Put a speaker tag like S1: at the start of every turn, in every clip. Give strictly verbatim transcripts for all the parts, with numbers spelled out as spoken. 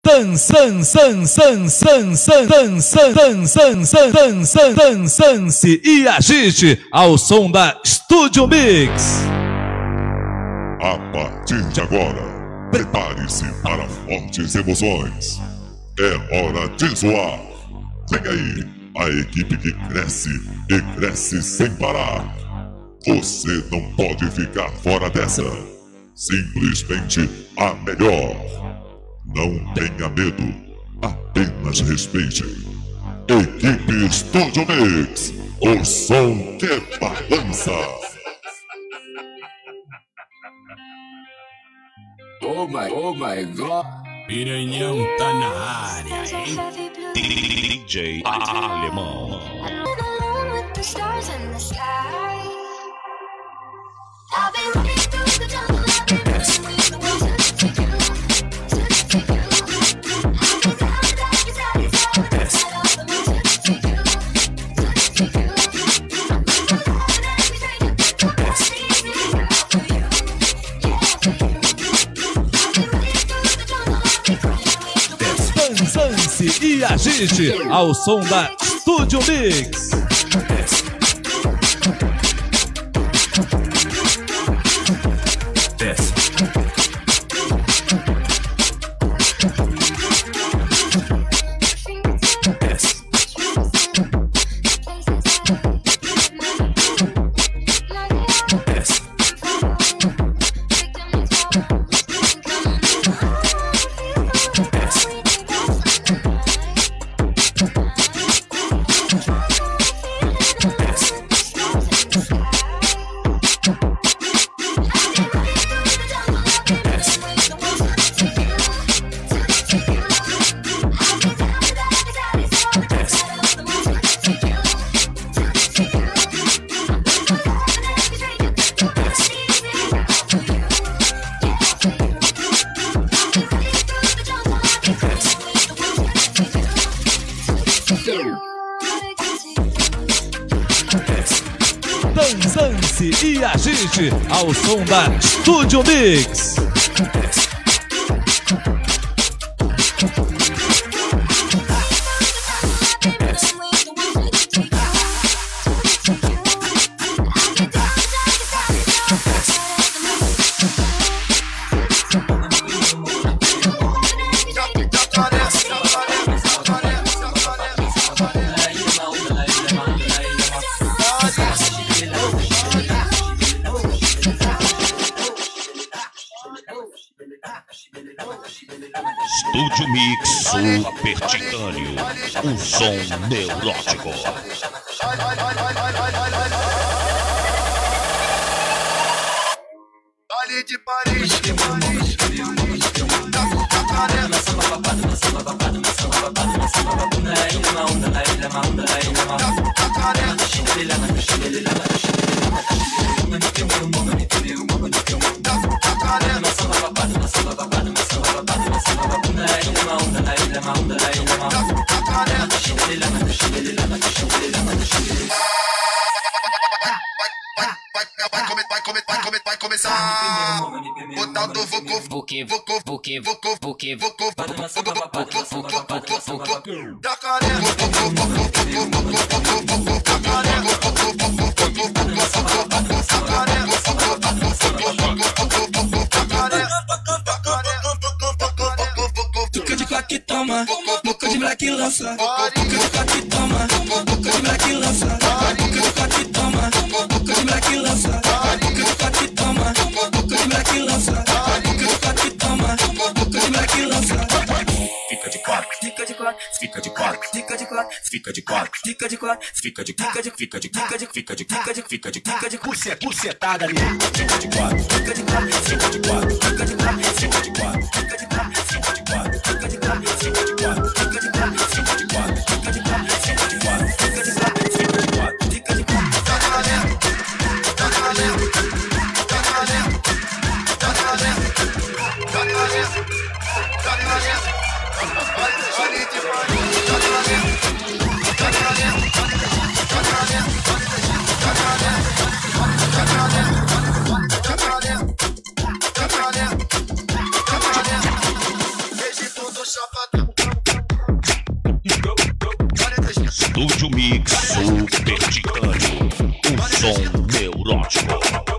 S1: Dançance e agite ao som da Studio Mix.
S2: A partir de agora, prepare-se para fortes emoções. É hora de zoar. Vem aí, a equipe que cresce e cresce sem parar. Você não pode ficar fora dessa. Simplesmente a melhor. Não tenha medo, apenas respeite. Equipe Studio Mix, o som que balança.
S3: Oh my, oh my God. Piranhão tá na área, hein?
S1: D J Alemão. Dançance e agite ao som da Studio Mix. Dançance e agite ao som da Studio Mix. Studio Mix Super Titânio, um som neurótico.
S4: Ali de Paris, de Paris, vai começar o tal do Vucu, Vucu, Vucu, Vucu, Vucu, Vucu, Vucu,
S5: Tuca de quack toma, boca de black lança. Tuca de quack toma, boca de black lança. Tuca de quack toma, boca de black lança. Tuca de quack toma, boca de black lança. Tuca de quack toma, boca de black lança.
S6: Fica de quatro,
S5: Fica de quatro,
S6: fica de quatro,
S5: fica de quatro,
S6: fica de quatro,
S5: fica de quatro,
S6: fica de
S5: fica de
S6: fica de
S5: fica de
S6: fica de
S5: fica de
S6: fica de
S5: fica de
S6: Pucet, pucetada ali. Fica de quatro,
S5: fica de quatro,
S6: fica de quatro,
S5: fica de quatro,
S6: fica de quatro,
S5: fica de quatro,
S6: fica de quatro,
S5: fica de quatro,
S6: fica de quatro,
S5: fica de quatro,
S6: fica de quatro,
S5: fica de quatro,
S6: fica de quatro,
S5: fica de quatro,
S6: fica de quatro,
S5: fica de quatro.
S4: tá valendo, tá valendo, tá valendo, tá valendo, tá valendo, tá valendo. Ali de Paris, tá valendo, tá valendo, tá valendo, tá valendo, tá valendo, tá valendo, tá valendo. Desde tudo chapa
S1: Estúdio Mix Super Titânio, o som neurótico.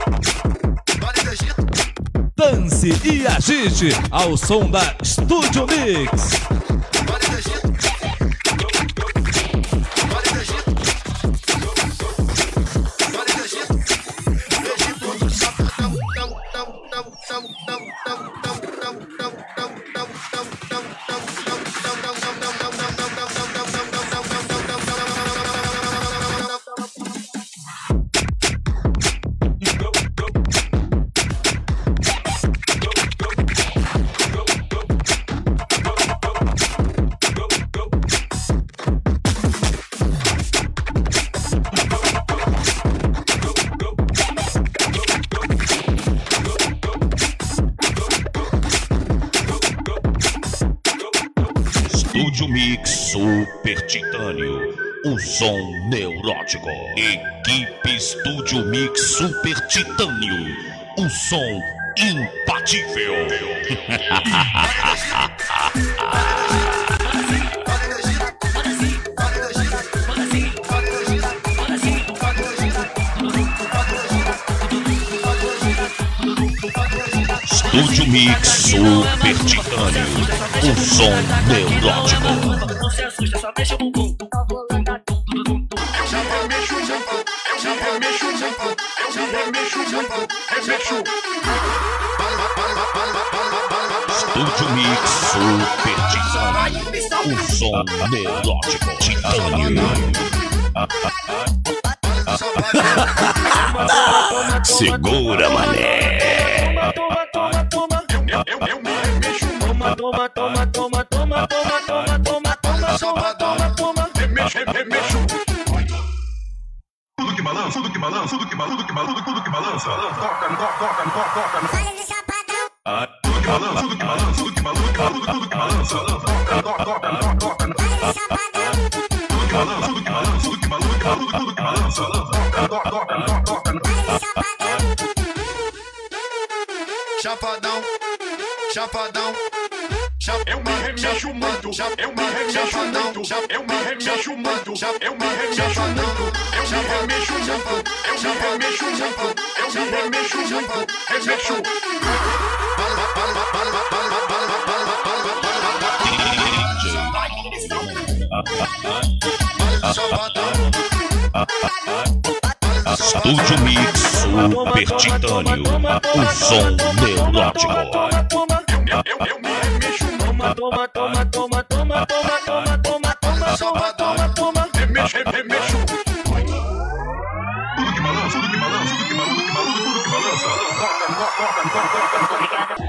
S1: Dance e agite ao som da Estúdio Mix. Estúdio Mix Super Titânio, o som neurótico. Equipe Estúdio Mix Super Titânio, o som imbatível. Estúdio Mix Super Titânio, o som neurótico.
S5: Não se assusta, só mexe o bumbum.
S1: Estúdio Mix Super Titânio, o som neurótico. Titânio. Segura, mané.
S5: Toma, toma, toma, toma, toma, toma, toma, toma, toma, toma, toma,
S7: Remexo, remexo. Tudo que balança, tudo que balança, tudo que balança, tudo que balança, tudo que balança. Toca, toca, toca, toca, toca. Tudo que balança, tudo que balança, tudo que balança, tudo, tudo que balança. Toca, toca, toca, toca, toca. Tudo que balança, tudo que balança, tudo que balança, tudo, tudo que balança. Toca, toca, toca, toca.
S4: Chapadão, chapadão.
S7: Eu me remexo muito, eu me remexo muito, eu me remexo muito, eu me remexo muito, eu me remexo muito, eu me remexo muito, eu me remexo muito, remexo.
S1: Estúdio Mix Super Titânio, o som neurótico.
S7: Eu, eu me remexo,
S5: toma, toma, toma, toma, toma, toma, toma, toma, toma, toma, toma,
S7: remexo, remexo. Tudo que balança, tudo que balança, tudo que balança, tudo que balança, tudo que balança. Toca, toca, toca, toca, toca.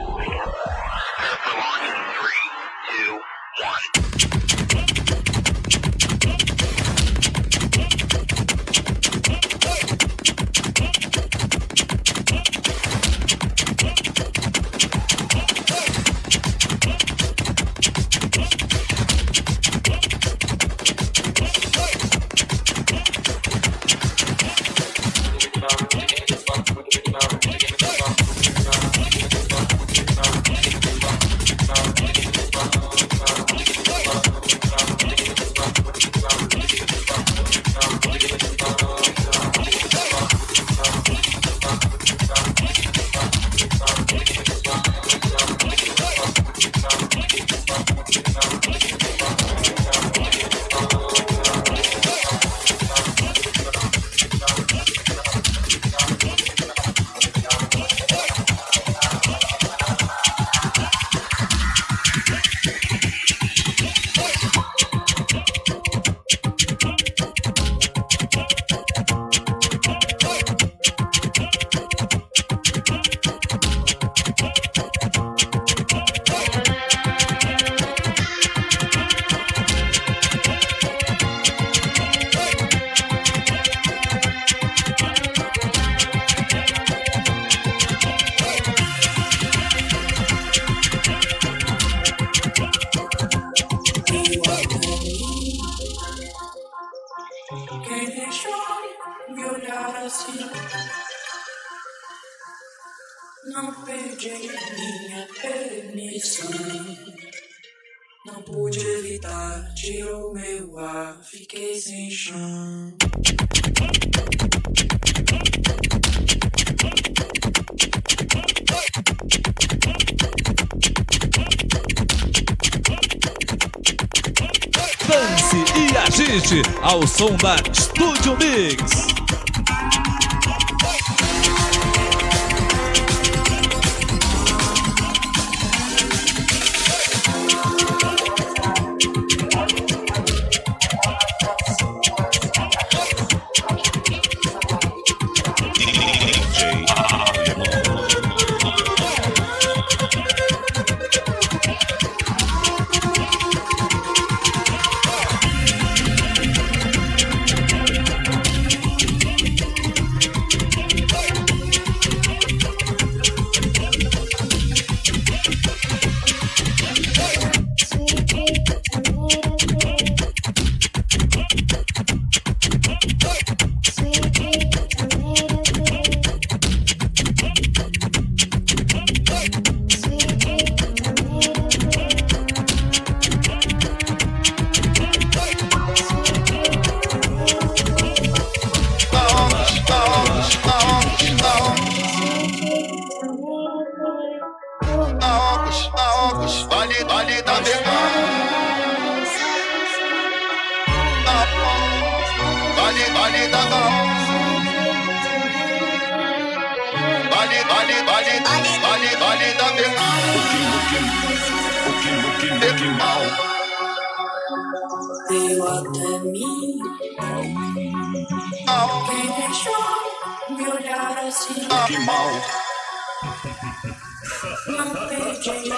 S5: Não perdi minha permissão. Não pude evitar, tirou meu ar, fiquei sem chão.
S1: Dance e agite ao som da Studio Mix.
S4: Vale, vale da Vale, vale da Vale, vale, vale, vale, vale da
S5: Veio até mim, quem deixou me olhar assim.
S4: Que mal.
S5: Não perdi minha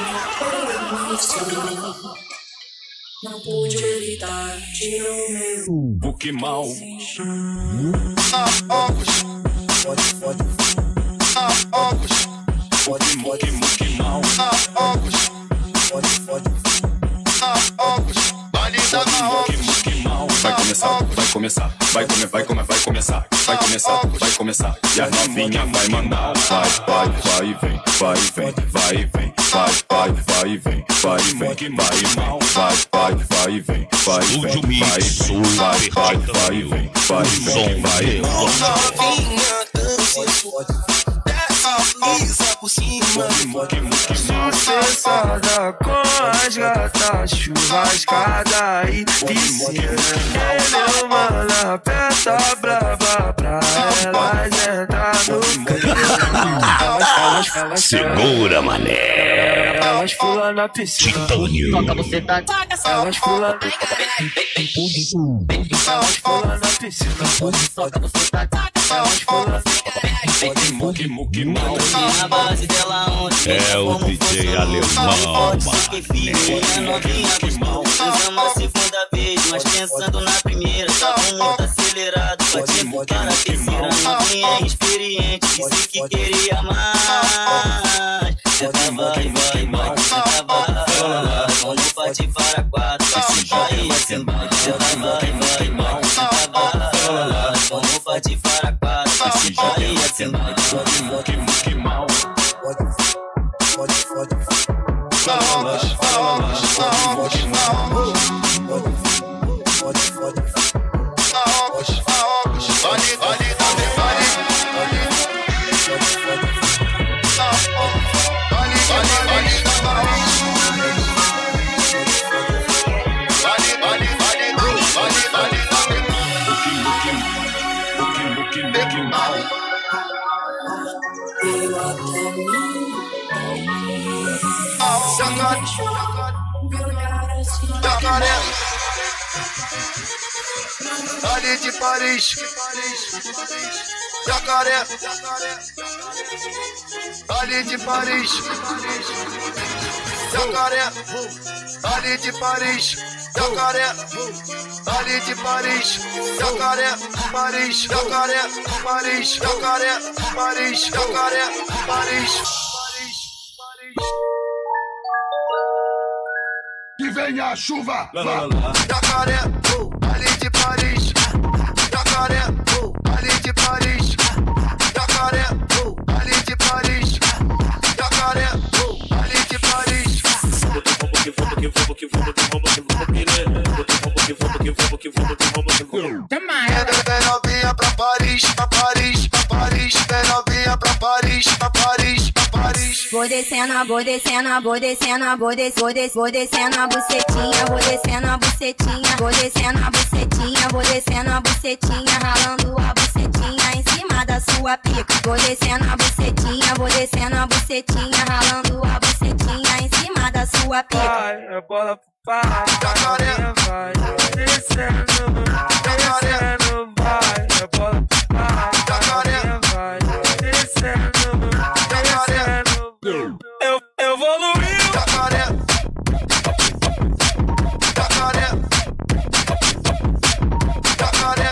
S5: permissão. Não pude evitar, tirou meu
S3: Pokémon.
S5: sem chão.
S4: Óculos. Pode, pode. Óculos. Pode, pode.
S3: Pokémon.
S4: Óculos. Pode, pode. Óculos. Vale da óculos.
S3: Vai começar, vai começar, vai comer, vai comer, vai começar, vai começar, vai começar. E a novinha vai mandar. Vai, vai, vai e vem, vai e vem, vai e vem, vai, vai, vai e vem, vai e vem, vai e vem, vai, vai, vai e vem, vai e vem, vai e vem, vai, vai, vai e vem, vai e vem, vai e vem.
S5: Novinha dança, desliza por cima.
S8: Sucessada com as gatas, churrascada e piscina. Ele manda aperta brava pra elas entrar no clima.
S3: Segura, mané.
S8: Elas pulam na piscina.
S9: Toca você tá.
S8: Elas pulam na Elas pulam na piscina.
S9: Toca você tá.
S8: Elas pulam
S9: Na base dela ontem.
S1: É o D J alemão,
S9: Minha novinha gostou. Fizemos a segunda vez, mas pensando na primeira. Tava muito acelerado, batindo para a terceira. Novinha experiente, disse que queria mais. Senta vai, vai, vai, senta vai. Vamos partir para quatro. Aí, senta vai, vai, vai, vai, senta vai. Vamos partir para quatro. Aí, senta vai.
S4: Pode, pode. Óculos. Óculos. Pode, pode. Óculos. Óculos. Vale, vale da Vale. Vale, vale. Vale, vale da Vale. Vale, vale, vale. Vale, vale da
S5: Veio até mim,
S4: Jacaré.
S5: me olhar assim.
S4: Jacaré. Ali de Paris. Jacaré. Ali de Paris. Jacaré. Ali de Paris. Jacaré. Ali de Paris. Jacaré. Paris. Jacaré. Paris. Jacaré. Paris. Jacaré. Paris.
S7: Que venha a chuva.
S4: Jacaré, ali de Paris. Jacaré, ali de Paris. Jacaré, ali de Paris. Jacaré, ali de Paris.
S10: que vamos, que vamos, que vamos, que vamos, que vamos, que vamos, que vamos, que vamos, que vamos.
S4: Vem novinha pra Paris, pra Paris, pra Paris. Vem novinha pra Paris, pra Paris, pra Paris.
S11: Vou descendo, vou descendo, vou descendo, vou descendo, vou des, vou descendo a bucetinha, vou descendo a bucetinha, vou descendo a bucetinha, vou descendo a bucetinha, ralando a bucetinha em cima da sua pica. Vou descendo a bucetinha, vou descendo a bucetinha, ralando a bucetinha em cima da sua pica.
S8: Vai, é bola pro pai, vai, vai, descendo, descendo, vai, é bola pro pai, vai, descendo, descendo. Eu evoluí.
S4: Jacaré, jacaré, jacaré,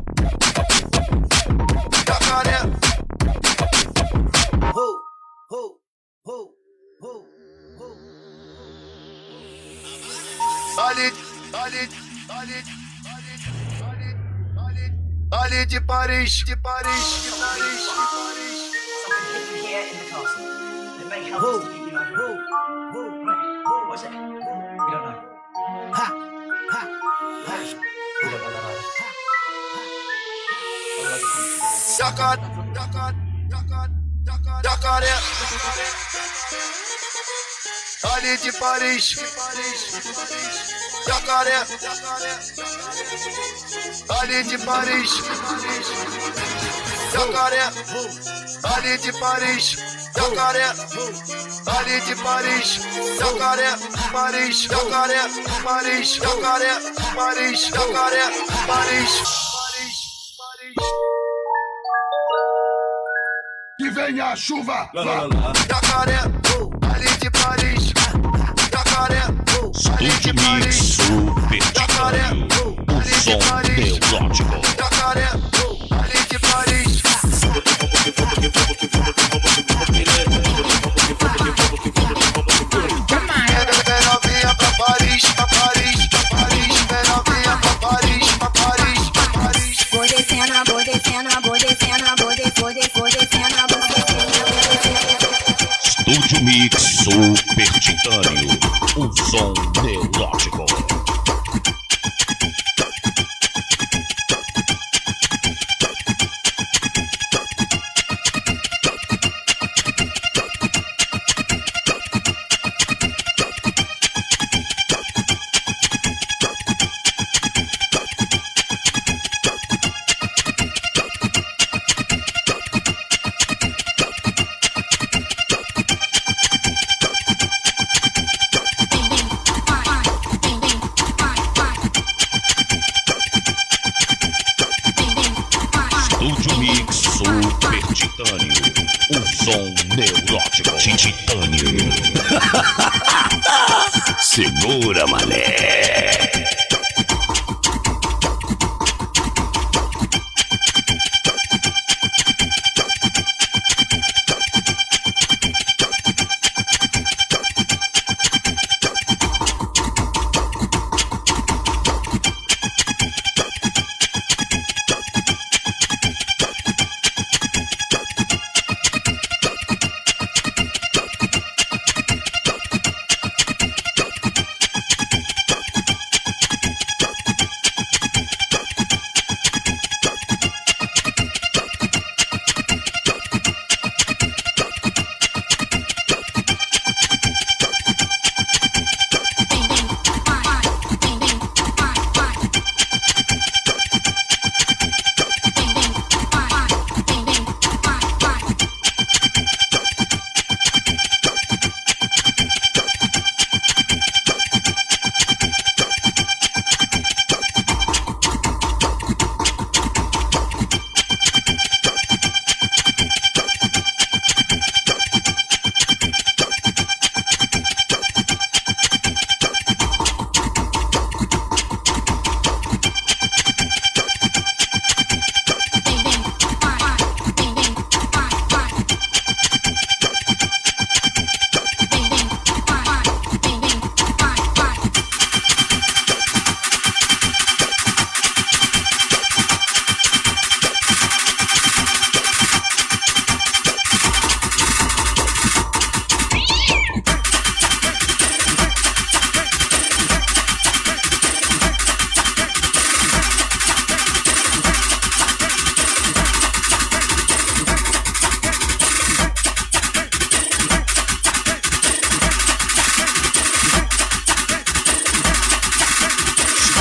S4: jacaré. Ho, ho, ho, ho, ho. Ali, ali, ali, ali, ali, ali de Paris, de Paris, de Paris, de Paris.
S12: Here in the castle, that may help us to keep you know. Who? Who? Who? What's it? We don't know. Ha! Ha! Ha! We don't know that either.
S4: Jacaré, jacaré, jacaré, jacaré. Ali de Paris, de Paris, jacaré, ali de Paris, jacaré, ali de Paris, jacaré, ali de Paris, jacaré, Paris, jacaré, Paris, jacaré, Paris, jacaré, Paris, Paris, Paris.
S2: Que venha a chuva!
S4: Jacaré, ali de Paris, jacaré, ali de Paris, jacaré, ali de Paris, jacaré, ali de Paris. Vem novinha pra Paris, pra Paris, pra Paris. Vem novinha pra Paris, pra Paris, pra Paris.
S11: Vou descendo, vou descendo, vou descendo, vou des, vou des, vou descendo a bucetinha, vou descendo.
S1: Estúdio Mix Super Titânio, um som melódico. Estúdio Mix Super Titânio, um som neurótico. Titânio. Segura, mané.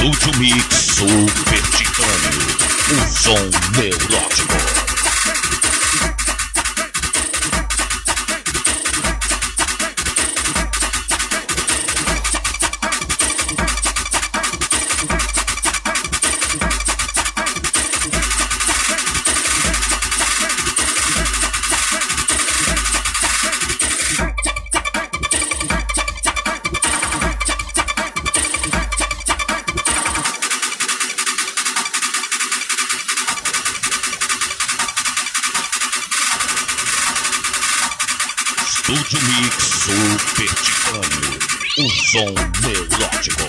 S1: Estúdio Mix Super Titânio, o som neurótico. Estúdio Mix Super Titânio, o som neurótico.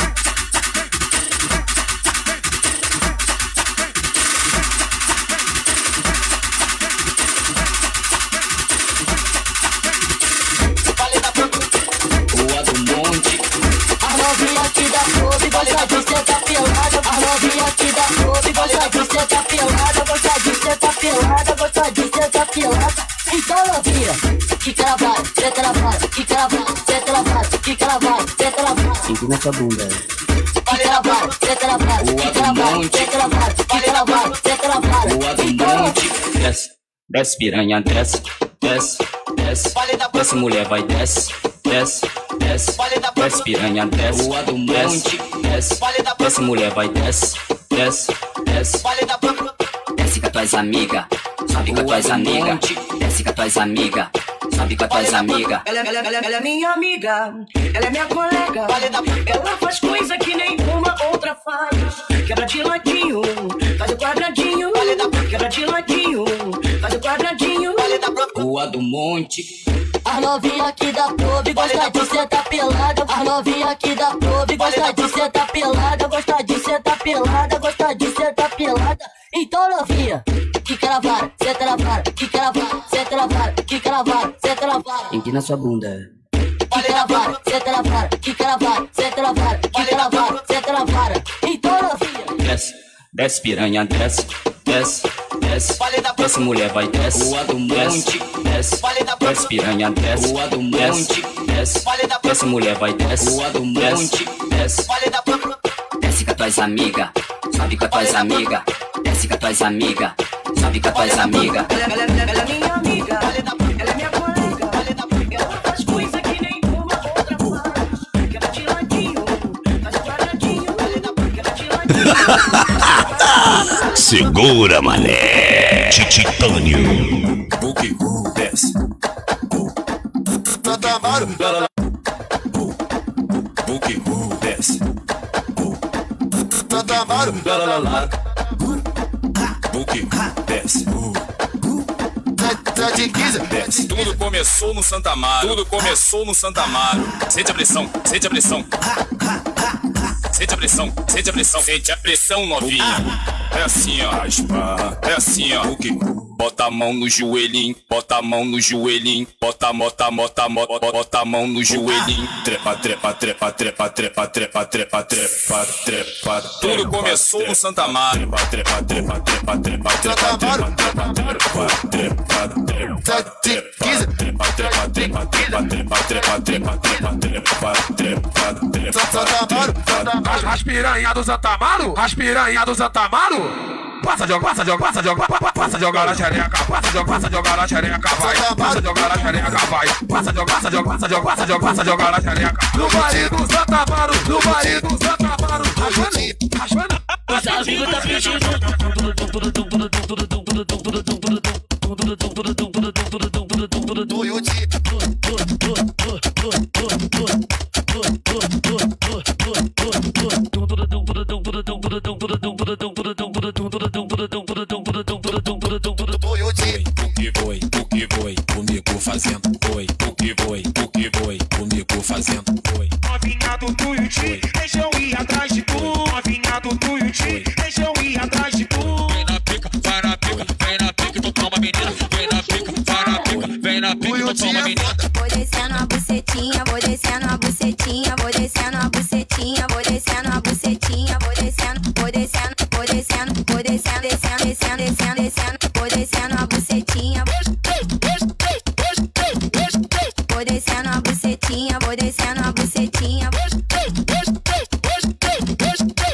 S9: Rua do Monte. A novinha aqui da clube gosta de sentar pelada. A novinha aqui da clube gosta de sentar pelada. Gosta de sentar pelada, gosta de sentar pelada. Então novinha, que cravada, senta na vara, que cravada, senta na vara, que cravada, senta na vara. Empina essa bunda. Que cravada, senta na vara, que cravada, senta na vara, que cravada, senta na vara. Rua do Monte. Desce, desce piranha, desce, desce, desce. Desce mulher, vai, desce, desce, desce. Desce piranha, desce, Rua do Monte. Desce, desce mulher, vai, desce, desce, desce. Desce com as tuas amigas, sobe com as tuas amigas. Desce com as tuas amigas, sobe com as tuas amigas.
S13: Ela, ela, ela, ela é minha amiga, ela é minha colega. Ela faz coisa que nenhuma outra faz. Quebra de ladinho, faz o quadradinho. Quebra de ladinho, faz o quadradinho.
S9: Rua do Monte. As novinha aqui da clube gosta de sentar pelada. As novinha aqui da clube gosta de sentar pelada. Gosta de sentar pelada, gosta de sentar pelada. Então novinha, que cravada, senta na vara, que cravada, senta na vara, que cravada, senta na vara. Empina sua bunda. Que cravada, senta na vara, que cravada, senta na vara, que cravada, senta na vara. Então novinha. Desce, desce piranha, desce, desce, desce. Desce mulher, vai, desce. Rua do Monte. Desce, desce piranha, desce. Rua do Monte. Desce, desce mulher, vai, desce. Rua do Monte. Desce, desce com as tuas amigas, sobe com as tuas amigas. Desce com as tuas amigas, sobe com as tuas amigas.
S13: Ela, ela, ela, ela é minha amiga, ela é minha colega. Ela faz coisa que nenhuma outra faz. Quebra de ladinho, faz o quadradinho. Quebra de ladinho.
S1: Segura, mané. Titânio.
S3: Boogie, desce.
S4: Santa Amaro.
S3: Boogie, desce.
S4: Santa Amaro.
S3: Boogie, desce.
S4: sete quinze.
S3: Desce. Tudo começou no Santa Amaro. Tudo começou no Santa Amaro. Sente a pressão, sente a pressão. Sente a pressão, sente a pressão. Sente a pressão, novinha. É assim, ó, raspa. É assim, ó. Boogie. Bota a mão no joelhinho, bota a mão no joelhinho, bota, bota, bota, bota, bota a mão no joelhinho. Trepa, trepa, trepa, trepa, trepa, trepa, trepa, trepa, trepa. Tudo começou no Santa Amaro. Trepa, trepa, trepa, trepa, trepa, trepa, trepa, trepa, trepa, trepa,
S4: sete quinze.
S3: trepa, trepa, trepa, trepa, trepa, trepa, trepa, trepa, trepa, trepa,
S4: Santa Amaro.
S7: As piranha do Santa Amaro, as piranha do Santa Amaro. Passa, joga, passa, joga, passa, joga, passa, joga na xereca, passa, joga, passa, joga na xereca, vai, passa, joga na xereca, vai, passa, joga, passa, joga, passa, joga, passa, joga, passa, joga na xereca. No baile do Santa Amaro, no baile do Santa Amaro, raspando, raspando.
S9: Os amigos tá pedindo.
S4: Do Yuti.
S3: O que foi, o que foi, comigo fazendo foi, o que foi, o que foi, comigo fazendo foi.
S7: Novinha do Tuiuti, deixa eu ir atrás de tu. Novinha do Tuiuti, deixa eu ir atrás de tu.
S10: Vem na pica, vai na pica, vem na pica, tu toma menina. Vem na pica, vai na pica, vem na pica, tu toma menina.
S11: Vou descendo a bucetinha, vou descendo a bucetinha, vou descendo a bucetinha, vou descendo a bucetinha, vou descendo, vou descendo, vou descendo, vou descendo, descendo, descendo, descendo, descendo, vou descendo a bucetinha. Vou descendo a bucetinha, vou descendo a bucetinha.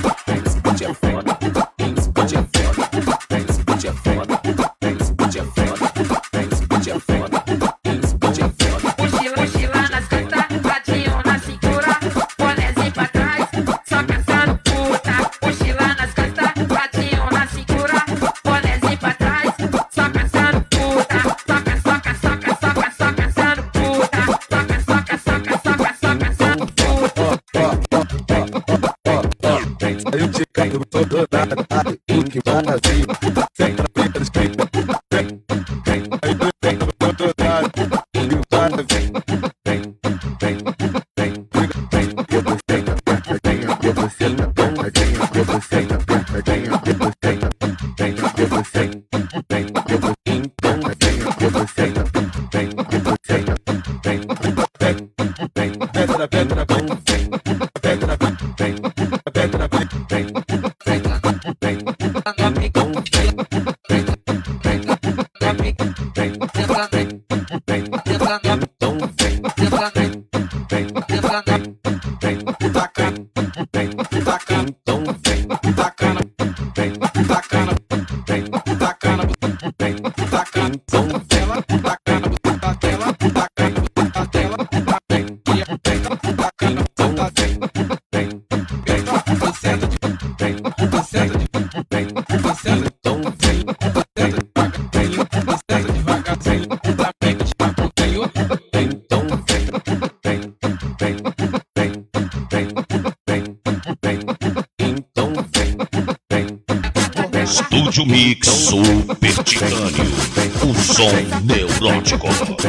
S3: vem, esse beat é foda, vem, esse beat é foda, vem, esse beat é foda, vem, esse beat é foda, vem, esse beat é foda, vem, esse beat é foda.
S14: Mochila, mochila nas costas, patinho na cintura, bonézinho pra trás, só caçando puta. Mochila nas costas, patinho na cintura, bonézinho pra trás, só caçando puta. Soca, soca, soca, soca, só caçando puta. Soca, soca, soca, soca, só caçando puta.
S15: Eu te canto todo nada, o que vai assim, sem trabalho, vem, vem, vem, aí tu vem todo nada, o que vai vem, vem, vem, vem, vem, eu vou sem apertadinha, eu vou sem apertadinha, eu vou sem apertadinha, eu vou sem, vem, eu vou sem, vem, eu vou empolgadinha, eu vou sem, vem, eu vou sem, vem, vem, vem, pedra, pedra, vem, vem, pedra, vem, pedra, vem.
S1: Estúdio Mix Super Titânio, o som neurótico.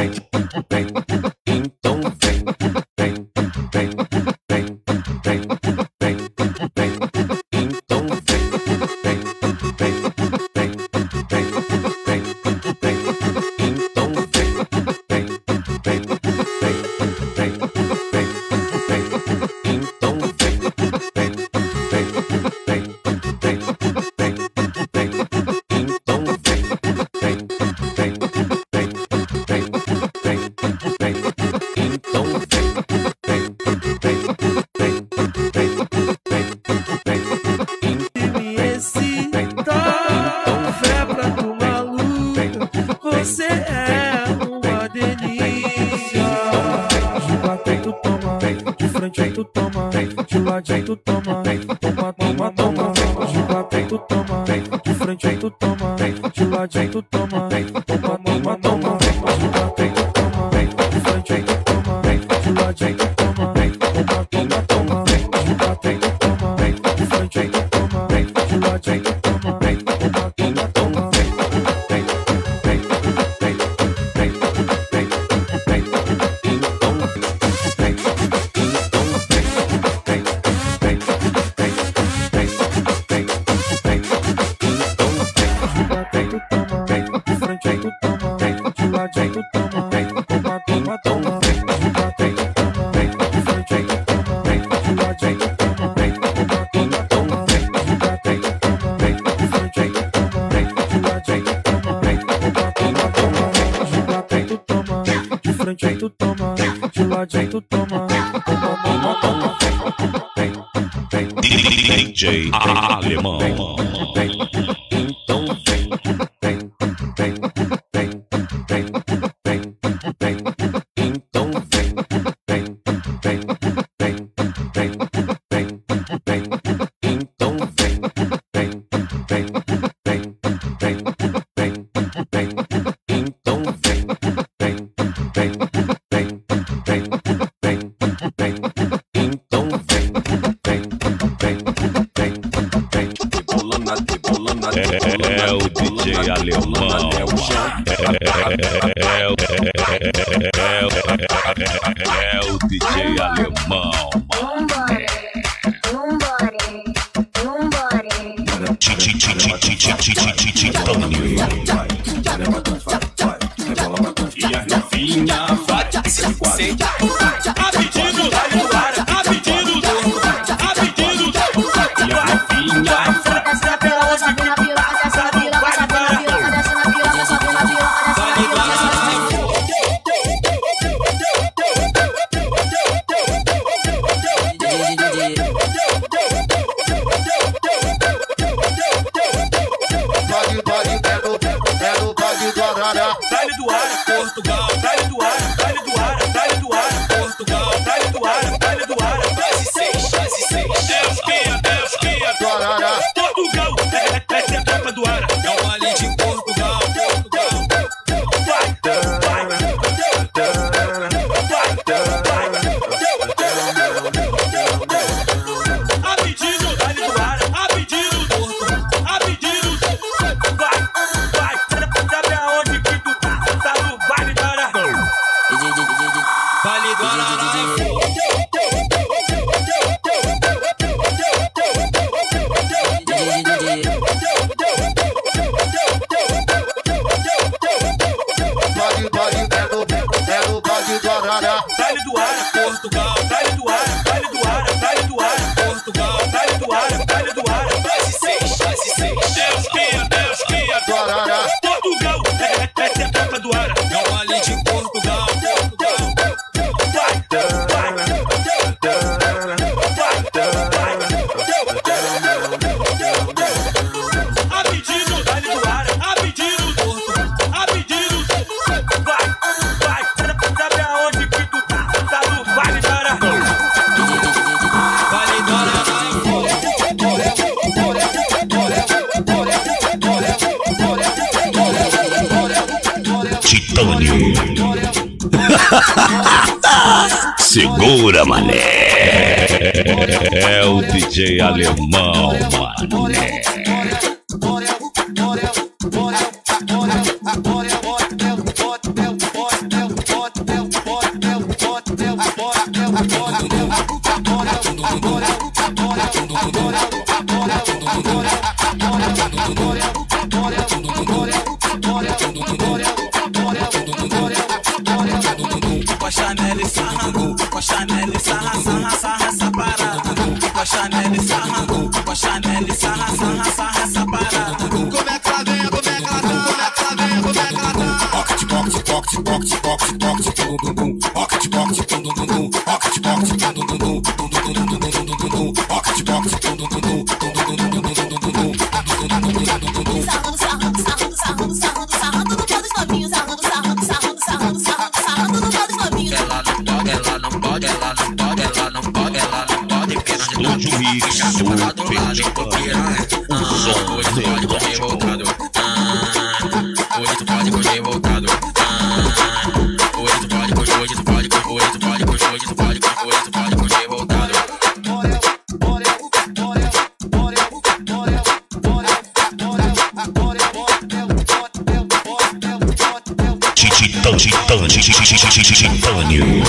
S15: Então vem, vem, vem, vem, vem, vem, vem. Então vem, vem, vem, vem, vem, vem, vem. Então vem, vem, vem, vem, vem, vem, vem. Então vem, vem, vem, vem, vem, vem.
S8: Você é uma delícia. De bater tu toma, de frente tu toma, de ladinho tu toma, toma, toma, toma. De bater tu toma, de frente tu toma, de ladinho tu toma, toma, toma, toma. De bater tu toma, de frente tu toma, de ladinho tu toma, toma, toma, toma. De bater tu toma, de frente tu toma, de ladinho tu toma, toma, toma, toma. Tu toma, de ladinho tu toma, toma, toma, toma.
S1: D J Alemão.
S15: Então vem, vem, vem, vem, vem, vem, vem. Então vem, vem, vem, vem, vem, vem, vem. Então vem, vem, vem, vem, vem, vem, vem. Então vem, vem, vem, vem, vem, vem, vem. Então vem, vem, vem, vem, vem.
S1: É o D J Alemão. É o É o D J Alemão.
S3: E a novinha vai se a pedido da Luara, a pedido da a pedido da e a novinha vai
S11: Desce na piroca, sobe na piroca, desce na piroca, sobe na piroca, desce na piroca, sobe na piroca, desce na
S3: Dale do Ara, Portugal, dale do Ara, dale do Ara, dale do Ara, Portugal, dale do Ara, dale do Ara, base seis, base seis. É os pia, é os pia, Portugal, essa é a tropa do Ara. É o baile de Portugal, Portugal. Vai, vai, vai, vai. A pedido, dale do Ara, a pedido, a pedido. Vai, vai, sabe aonde que tu tá? Tá no baile do Ara. Baile do Ara. Dale do Ara, Portugal, dale do Ara, dale do Ara, dale do Ara, Portugal, dale do Ara, dale do Ara, base seis, base seis. Deus queia, Deus queia, Portugal, essa é a tropa do Ara. É o baile de Portugal.
S16: Segura, mané.
S1: É o D J alemão, mané.
S5: Com a Chanel e sarrando, com a Chanel e sarra, sarra, sarra, essa parada. Com a Chanel e sarrando, com a Chanel e sarra, sarra, sarra, essa parada. Como é que ela vem, como é que ela tá, como é que ela vem, como é que ela tá. Pocket, pocket, pocket, pocket, pocket, pocket, tum dum dum, pocket, pocket, tum dum dum, pocket, pocket, tum dum dum, tum dum dum dum dum dum dum, pocket, pocket, tum dum dum, tum dum dum dum dum dum dum.
S17: Sarrando, sarrando, sarrando, sarrando, sarrando, sarrando no pé dos novinhos, sarrando, sarrando, sarrando, sarrando, sarrando, sarrando no pé dos novinhos.
S5: Ela não pode, ela não pode, ela não pode, ela não pode, ela não pode,
S1: Estúdio Mix Super Titânio. O som neurôtico.
S5: Hoje tu pode correr voltado. Hoje tu pode correr, hoje tu pode correr, hoje tu pode correr, hoje tu pode correr, hoje tu pode correr voltado.
S16: Titã, titã, titânio.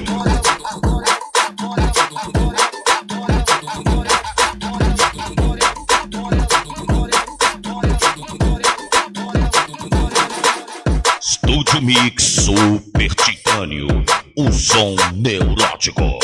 S1: Estúdio Mix Super Titânio. O som neurótico.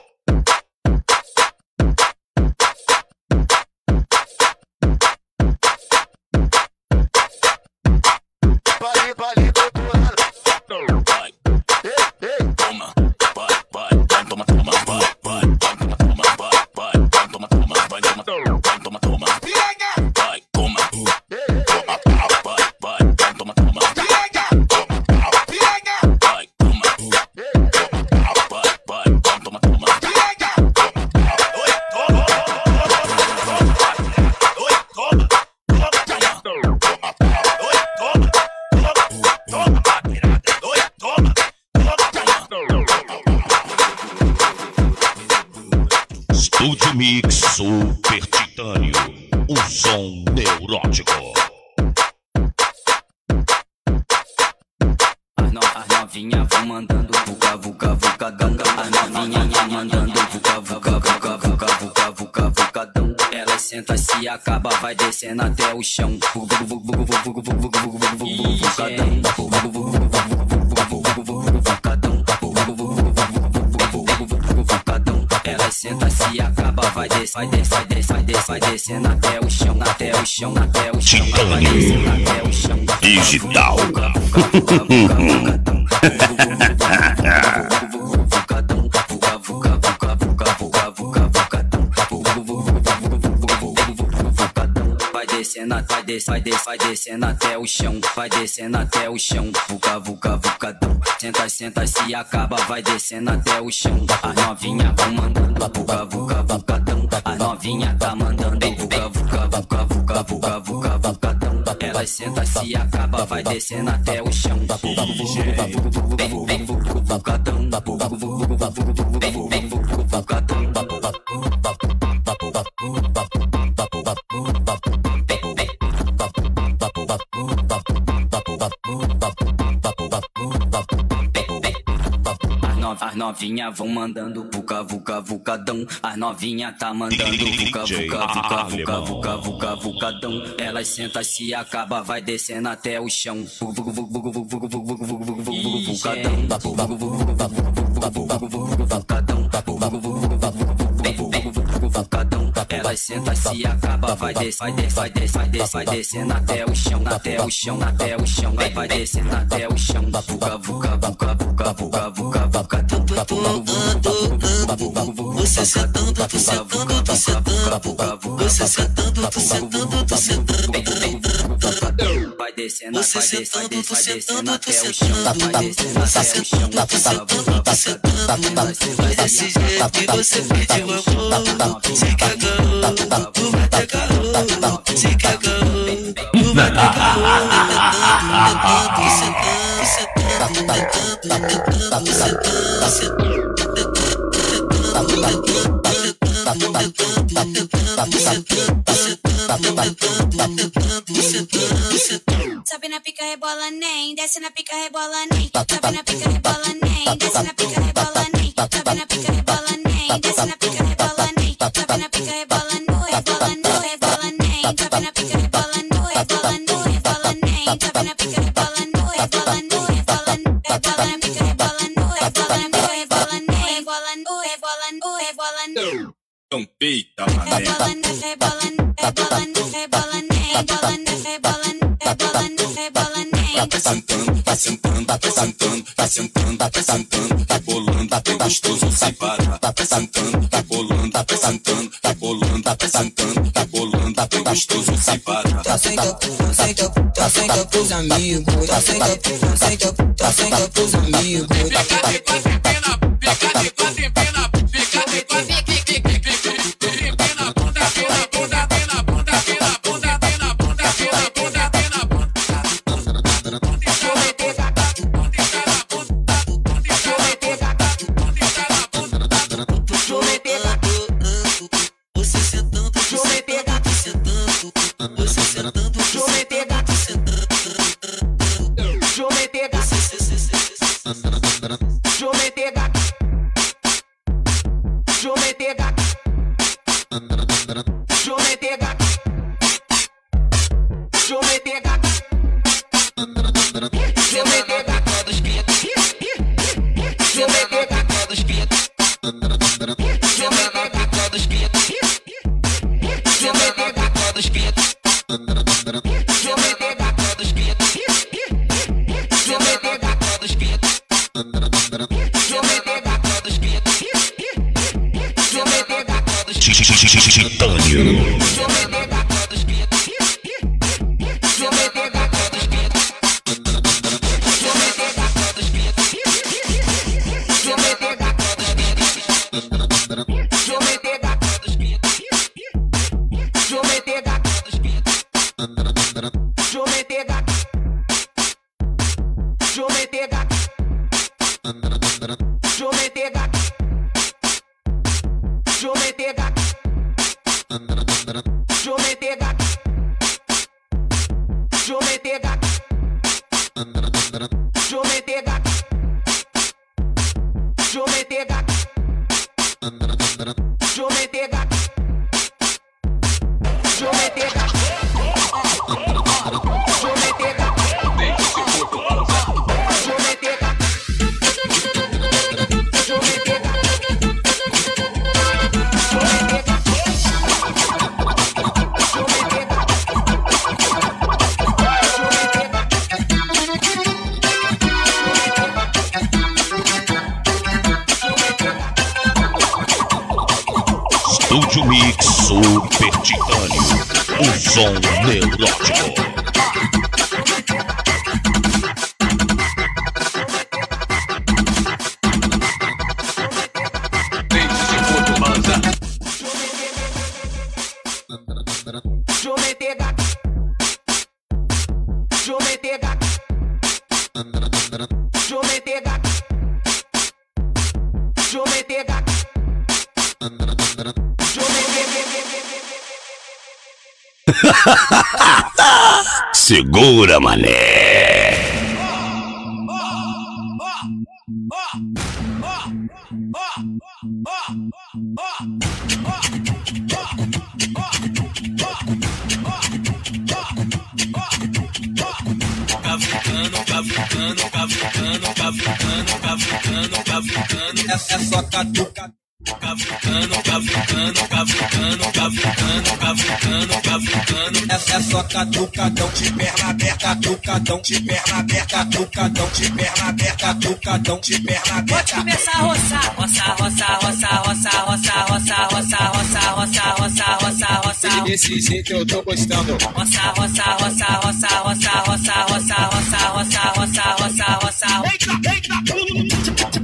S1: Estúdio Mix Super Titânio. O som neurótico.
S9: As, no, as novinha vão mandando vuca, vuca, vuca, ganga. As novinha vão mandando vuca, vuca, vuca, vuca, vuca, vuca, vucadão. Elas senta, se acaba, vai descendo até o chão. Vucadão. Elas senta, se acaba, vai descer, vai descer, vai descer, vai descer, vai descendo até o chão, até o chão, até o chão.
S16: Titânio Digital. Vai descendo, vai descendo, vai descendo, vai descendo até o chão, vai descendo até o chão. Vuca, vuca, vucadão. Senta, senta, se acaba, vai descendo até o chão. As novinha vão mandando vuca, vuca, vucadão. As novinha tá mandando vuca, vuca, vuca, vuca, vuca, vuca, vucadão. Elas senta, se acaba, vai descendo até o chão. Vem, vucadão. Vem, vucadão. As novinha vão mandando vuca, vuca, vucadão. As novinha tá mandando vuca, vuca, vuca, vuca, vuca, vuca, vucadão. Elas senta, se acaba, vai descendo até o chão. Vucadão. Elas senta, se acaba, vai descer, vai descer, vai descer, vai descer, vai descendo até o chão, até o chão, até o chão, vai, vai descendo até o chão. Vuca, vuca, vuca, vuca, vuca, vuca, vucadão. Você sentando, tu sentando, tu sentando, você sentando, tu sentando, tu sentando. Vai descendo, vai descendo, vai descendo até o chão, vai descendo até o chão, tu sentando, tu sentando. Mas desse jeito que você pediu amor, se cagou, tu vai ter calor, se cagou, tu vai ter calor. Sentando, sentando,
S17: Sobe na pica, rebola nem, desce na pica, rebola nem. Sobe na pica, rebola nem, desce na pica, rebola nem. Sobe na pica, rebola nem, desce na pica, rebola nem. Sobe na pica, rebola no, rebola no, rebola nem. Sobe na pica, rebola no, rebola no, rebola nem. Sobe na pica, rebola no, rebola no, rebola no, rebola na pica, rebola no, rebola no, rebola nem. Rebola no, rebola no, rebola no.
S3: Então peita, mané.
S17: Rebola no, rebola no, rebola no, rebola nem. Rebola no, rebola no, rebola no, rebola nem.
S3: Vai sentando, vai sentando, vai sentando, vai sentando, vai sentando, vai bolando, bem gostoso sem parar. Vai sentando, vai bolando, vai sentando, vai bolando, vai sentando, vai bolando, bem gostoso sem parar.
S5: Tá sem topo, tá sem topo, tá sem topo pros amigos. Tá sem topo, tá sem topo, tá sem topo pros amigos.
S10: Fica de quatro empina, fica de quatro empina, fica de quatro empina, bunda, empina, bunda, empina, bunda, empina, bunda, empina, bunda, empina, bunda, empina, bunda.
S5: Você sentando, você pegar, sentando, você sentando, você pegar, sentando, você pegar, você pegar, você pegar, você pegar, você pegar. Você vai na pica dos guetos. Você vai na pica dos guetos. Você vai na pica dos guetos. Você vai na pica dos guetos. Você vai na pica dos guetos. Você vai na pica dos guetos. Você vai na pica dos guetos. Você vai na pica dos guetos.
S2: Titânio.
S5: Você vai na pica dos guetos. Você vai na pica dos guetos.
S2: Estúdio Mix Super Titânio, um som melódico. Segura, mané.
S5: Cavucano, cavucano, cavucano, cavucano, cavucano, cavucano. É só catuca. Cavucano, cavucano, cavucano, cavucano, cavucano, cavucano. É, é só catucadão de perna aberta, catucadão de perna aberta, catucadão de perna aberta, catucadão de perna aberta.
S14: Pode começar a roçar, roçar, roçar, roçar, roçar, roçar, roçar, roçar, roçar, roçar, roçar, roçar, roçar.
S5: Desse jeito eu tô gostando.
S14: Roçar, roçar, roçar, roçar, roçar, roçar, roçar, roçar, roçar, roçar, roçar, roçar.
S5: Eita, eita.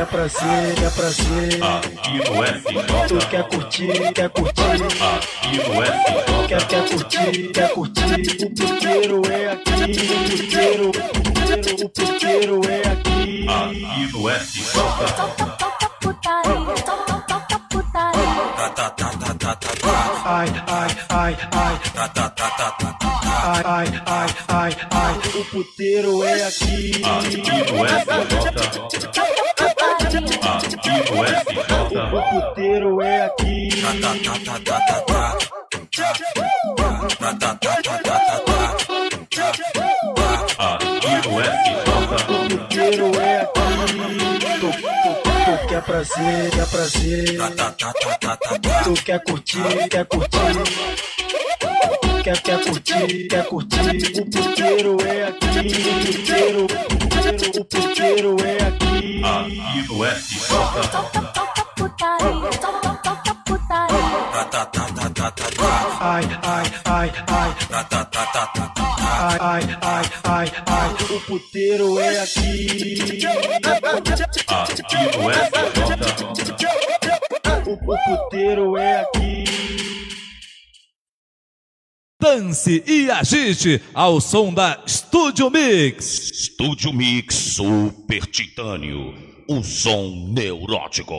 S8: pra ser, quer pra ser.
S6: Aqui no F J.
S8: Tu quer curtir, quer curtir.
S6: Aqui no F J.
S8: Quer, quer curtir, quer curtir. O puteiro é aqui. O puteiro, o puteiro, o puteiro é aqui.
S6: Aqui no F J.
S8: Ai, ai, ai, ai. Ai, ai, ai, ai, ai. O puteiro é aqui.
S6: Aqui no F J. Aqui no F J.
S8: O puteiro é aqui.
S6: Aqui no F J.
S8: O puteiro é aqui. Tu, tu, tu quer pra ser, quer pra ser. Tu quer curtir, quer curtir. Quer, quer curtir, quer curtir. O puteiro é aqui. O puteiro, o puteiro, o puteiro é aqui.
S6: Aqui no F J.
S8: Ai, ai, ai, ai. Ai, ai, ai, ai, ai. O puteiro é aqui.
S6: Aqui no F J.
S8: O, o puteiro é aqui.
S1: Dance e agite ao som da Studio Mix.
S18: Studio Mix Super Titânio, o som neurótico.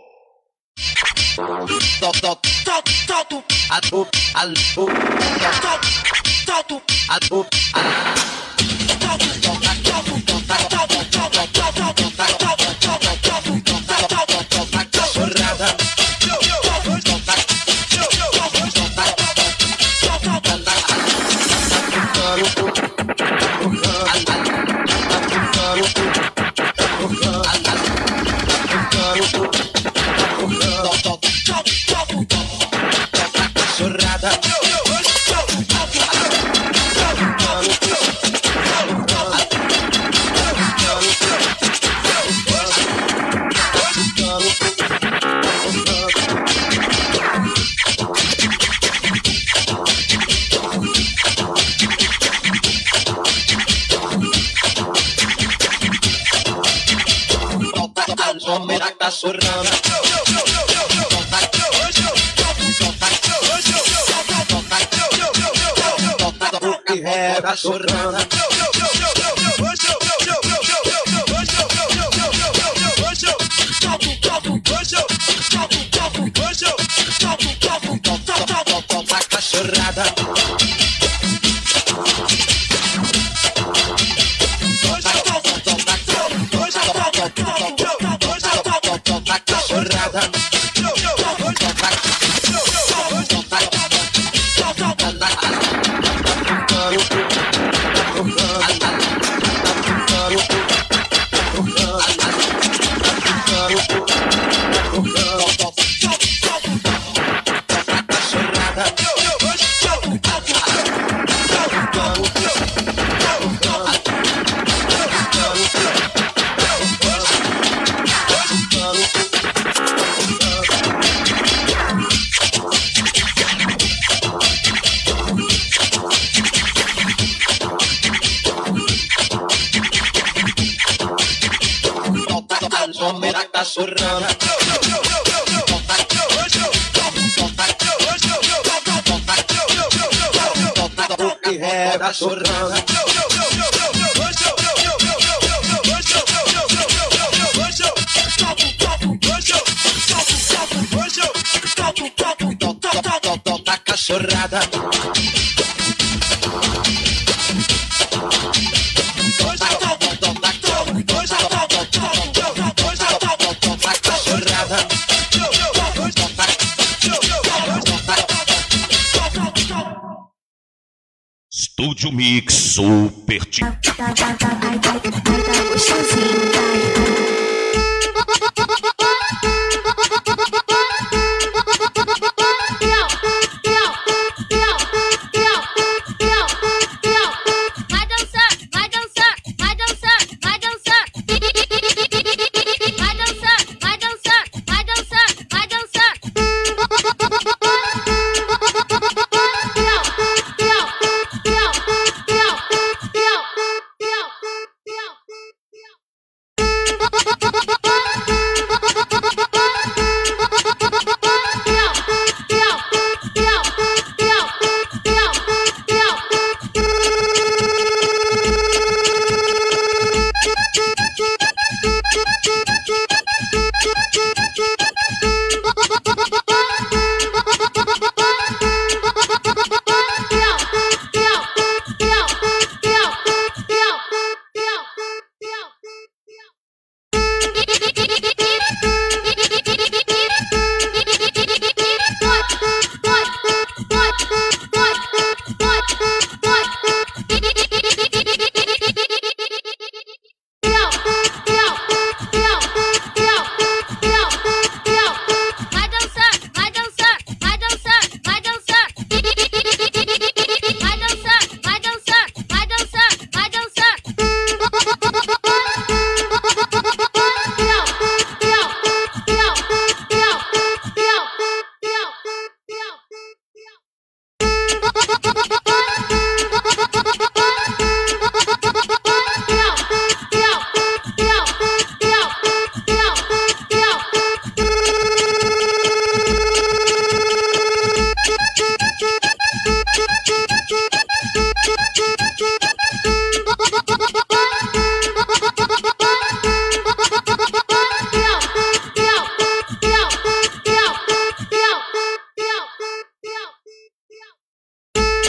S18: Studio Mix Super
S17: Vai dançar, vai dançar, vai dançar, vai dançar. Vai dançar, vai dançar, vai dançar, vai dançar. Piau, piau, piau, piau, piau, piau.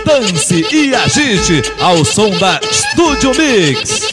S1: Dance e agite ao som da Studio Mix.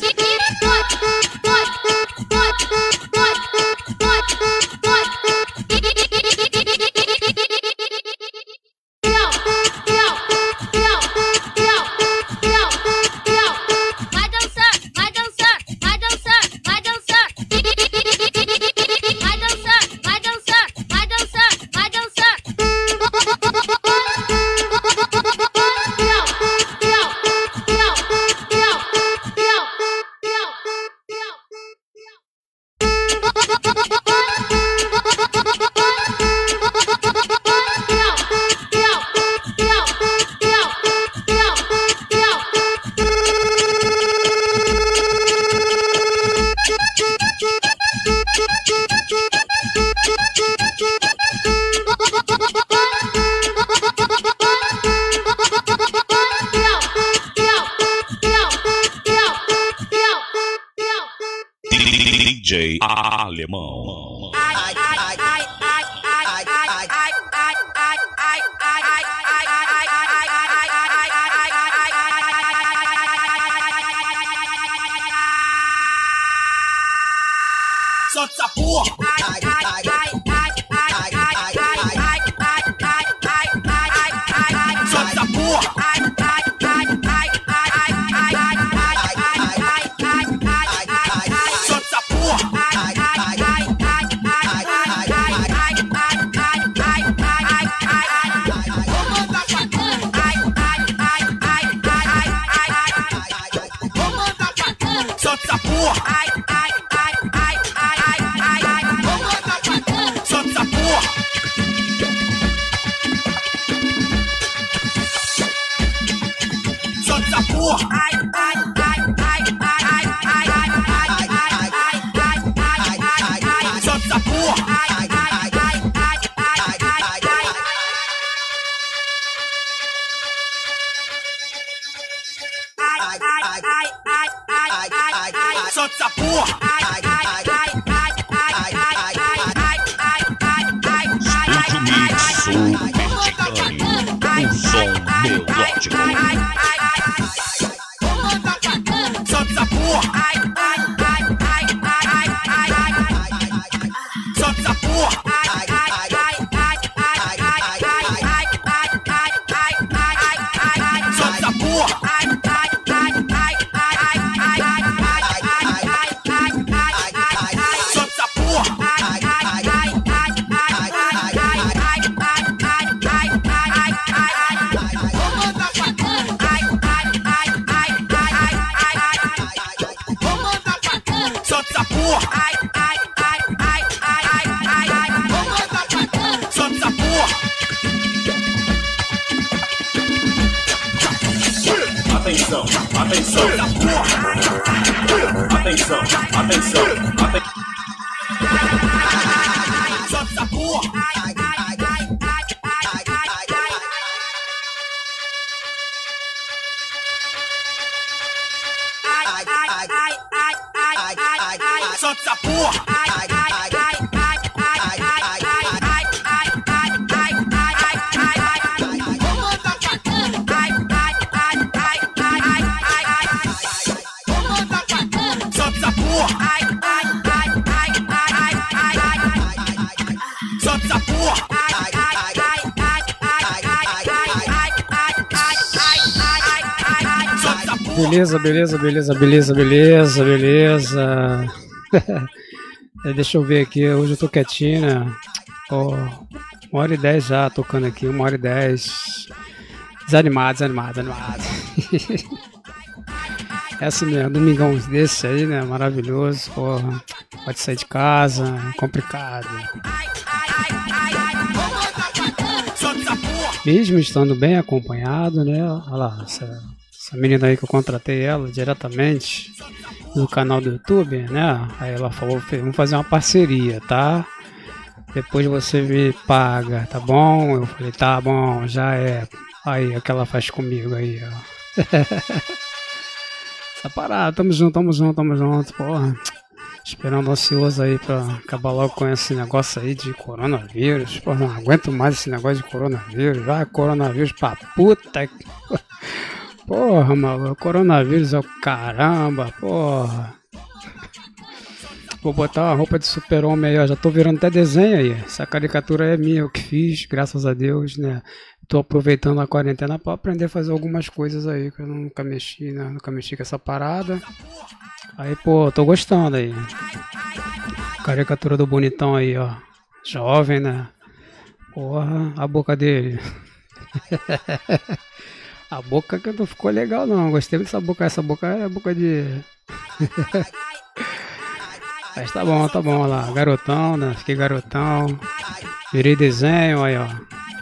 S18: D J Alemão.
S5: Solta essa porra! Solta essa porra! Solta essa porra!
S18: Studio Mix Super Titânio. Um som melódico.
S5: Solta essa porra! Solta essa porra! Solta essa porra!
S6: Atenção, atenção, atenção, atenção, atenção.
S5: Solta essa porra! Solta essa porra!
S19: Beleza, beleza, beleza, beleza, beleza, beleza. Deixa eu ver aqui, hoje eu tô quietinho, né? Oh, uma hora e dez já tocando aqui, uma hora e dez. Desanimado, desanimado, desanimado. É assim mesmo, domingão desse aí, né? Maravilhoso, porra. Pode sair de casa, é complicado. Mesmo estando bem acompanhado, né? Olha lá, essa, essa menina aí que eu contratei ela diretamente no canal do YouTube, né? Aí ela falou, vamos fazer uma parceria, tá? Depois você me paga, tá bom? Eu falei, tá bom, já é. Aí, o que ela faz comigo aí, ó. Essa parada, tamo junto, tamo junto, tamo junto, porra. Esperando ansioso aí pra acabar logo com esse negócio aí de coronavírus. Porra, não aguento mais esse negócio de coronavírus. Vai, coronavírus pra puta. Porra, maluco, coronavírus é o caramba, porra. Vou botar uma roupa de super-homem aí, ó. Já tô virando até desenho aí. Essa caricatura é minha, eu que fiz, graças a Deus, né? Tô aproveitando a quarentena pra aprender a fazer algumas coisas aí, que eu nunca mexi, né? Nunca mexi com essa parada. Aí, pô, tô gostando aí. Caricatura do bonitão aí, ó. Jovem, né? Porra, a boca dele. A boca que não ficou legal, não. Gostei dessa boca. Essa boca é a boca de... Mas tá bom, tá bom, olha lá. Garotão, né? Fiquei garotão. Virei desenho, aí, ó.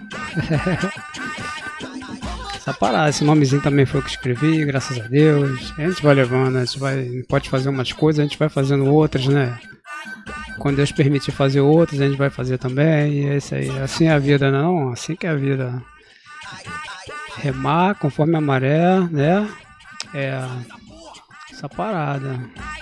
S19: Essa parada, esse nomezinho também foi eu que escrevi, graças a Deus. A gente vai levando, a gente vai, pode fazer umas coisas, a gente vai fazendo outras, né? Quando Deus permitir fazer outras, a gente vai fazer também. E é isso aí. Assim é a vida, não? Assim que é a vida. Remar conforme a maré, né? É essa parada.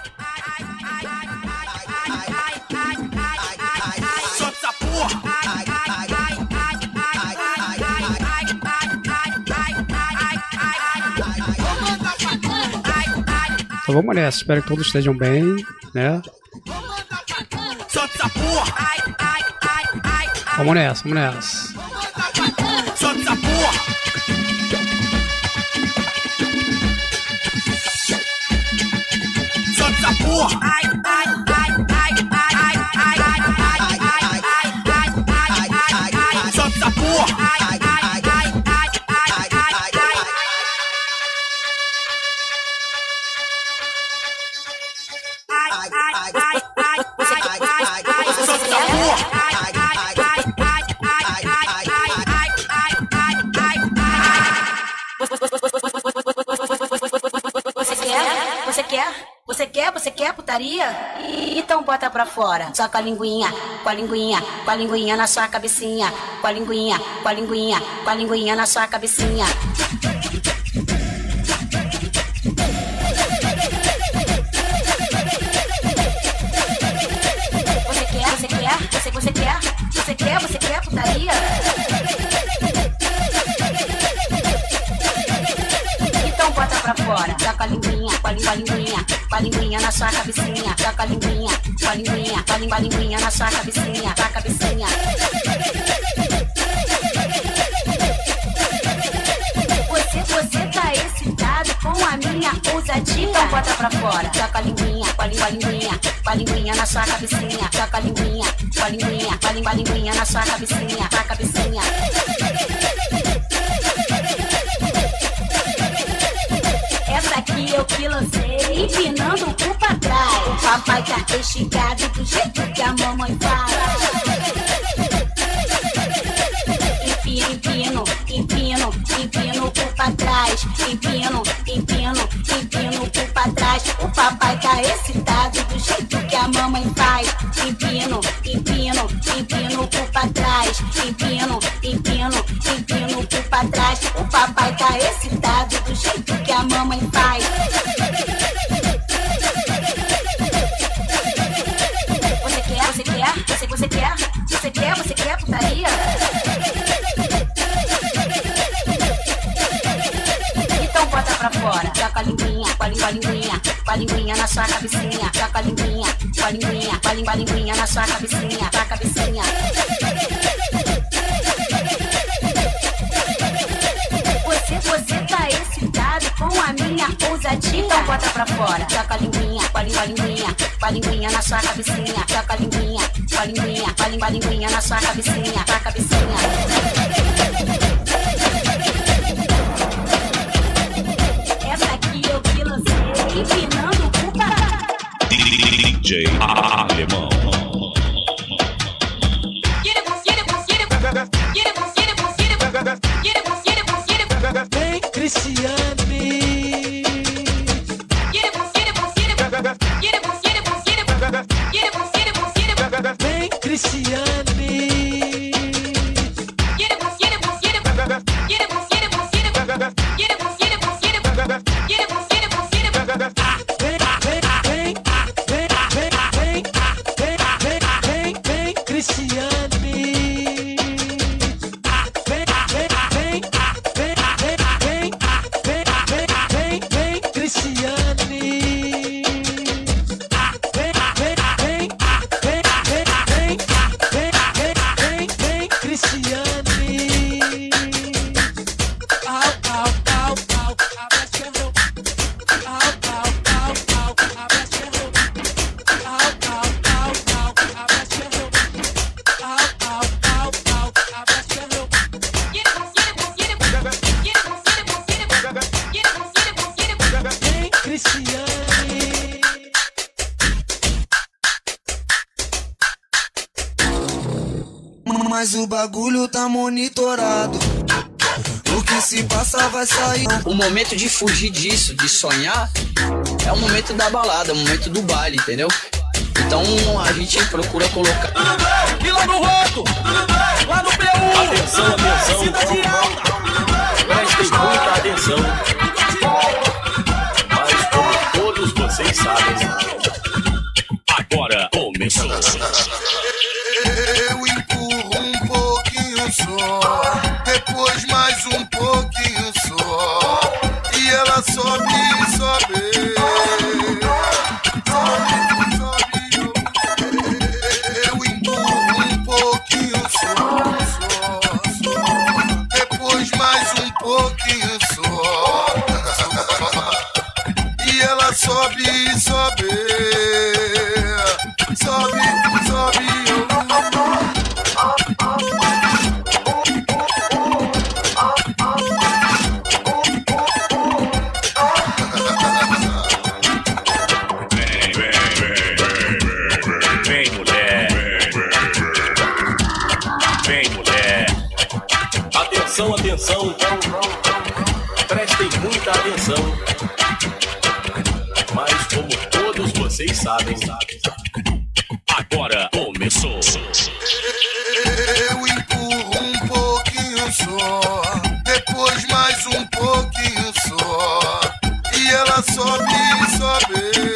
S19: Então vamos nessa, espero que todos estejam bem, né? Vamos nessa, vamos nessa.
S13: Você quer? Você quer? Você quer putaria? Então bota pra fora. Só com a linguinha, com a linguinha, com a linguinha na sua cabecinha. Com a linguinha, com a linguinha, com a linguinha na sua cabecinha. Você quer? Você quer? Você, você quer? Você quer? Você quer putaria? Então bota pra fora. Só com a linguinha, com a linguinha, com a linguinha na sua cabecinha. Só com a linguinha, com a linguinha, com a linguinha, linguinha na sua cabecinha, sua cabecinha. Você, você tá excitado com a minha ousadia? Então bota pra fora. Só com a linguinha, com a linguinha, com a linguinha na sua cabecinha. Só com a linguinha, com a linguinha, com a linguinha na sua cabecinha, sua cabecinha. Essa aqui eu que lancei, empinando o cu pra trás. O papai tá esticado do jeito que a mamãe faz. Empino, empino, empino, empino o cu pra trás. Empino, empino, empino o cu pra trás. O papai tá excitado do jeito que a mamãe faz. Empino, empino, empino o cu pra trás. Empino, empino, empino o cu pra trás. O papai tá excitado do jeito que a mamãe faz. Você quer? Você quer? Você, você quer? Você quer? Você quer putaria? Então bota pra fora. Só com a linguinha, com a linguinha, com a linguinha na sua cabecinha. Só com a linguinha, com a linguinha, com a linguinha na sua cabecinha, sua cabecinha. Você, você tá excitado com a minha ousadia? Então bota pra fora. Só com a linguinha, com a linguinha, com a linguinha na sua cabecinha. Só com a linguinha, com a linguinha, com a linguinha na sua cabecinha, sua cabecinha. Essa aqui eu que lancei, empinando o cu pra...
S18: D J Alemão.
S8: Vem, Cristiane. Vem, Cristiane. Vem, vem, vem, vem, vem, vem, vem,
S5: mas o bagulho tá monitorado. O que se passa vai sair.
S20: O momento de fugir disso, de sonhar, é o momento da balada, é o momento do baile, entendeu? Então a gente procura colocar.
S21: Tudo bem? E lá no Roto? Tudo bem? Lá no P um?
S6: Atenção, atenção.
S21: Cidade Alta?
S6: Prestem muita atenção. Mas como todos vocês sabem, agora começou.
S4: Eu empurro um pouquinho só, depois mais um pouquinho só, e ela sobe e sobe. Sobe, sobe. Eu empurro um pouquinho só, só, só, depois mais um pouquinho só, e ela sobe e sobe. Sobe, sobe.
S6: Vem, mulher. Vem, mulher. Atenção, atenção. Prestem muita atenção. Mas como todos vocês sabem, agora começou.
S4: Eu empurro um pouquinho só, depois mais um pouquinho só, e ela sobe e sobe.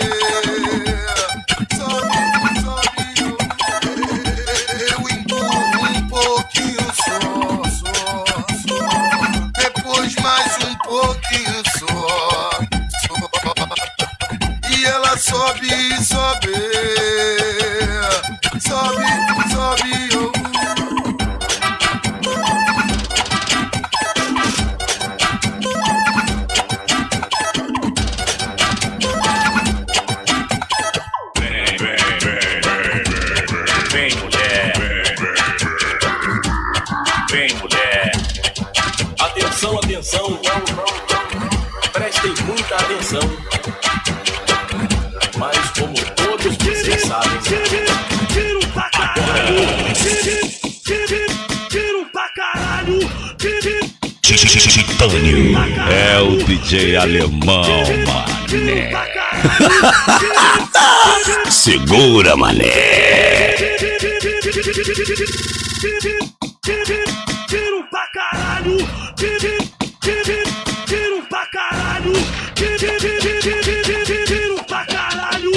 S4: Sobe, sobe. Eu empurro um pouquinho só, só, só, depois mais um pouquinho só, só, e ela sobe e sobe. Sobe, sobe, oh.
S6: Vem, vem, vem, vem, vem, mulher. Vem, mulher. Atenção, atenção. Prestem muita atenção. Mas como todos vocês sabem,
S21: Tiro pra caralho! Tiro pra caralho!
S1: Titânio é o D J alemão, mané. Segura, mané.
S21: Tiro pra caralho! Tiro pra caralho! Tiro pra caralho!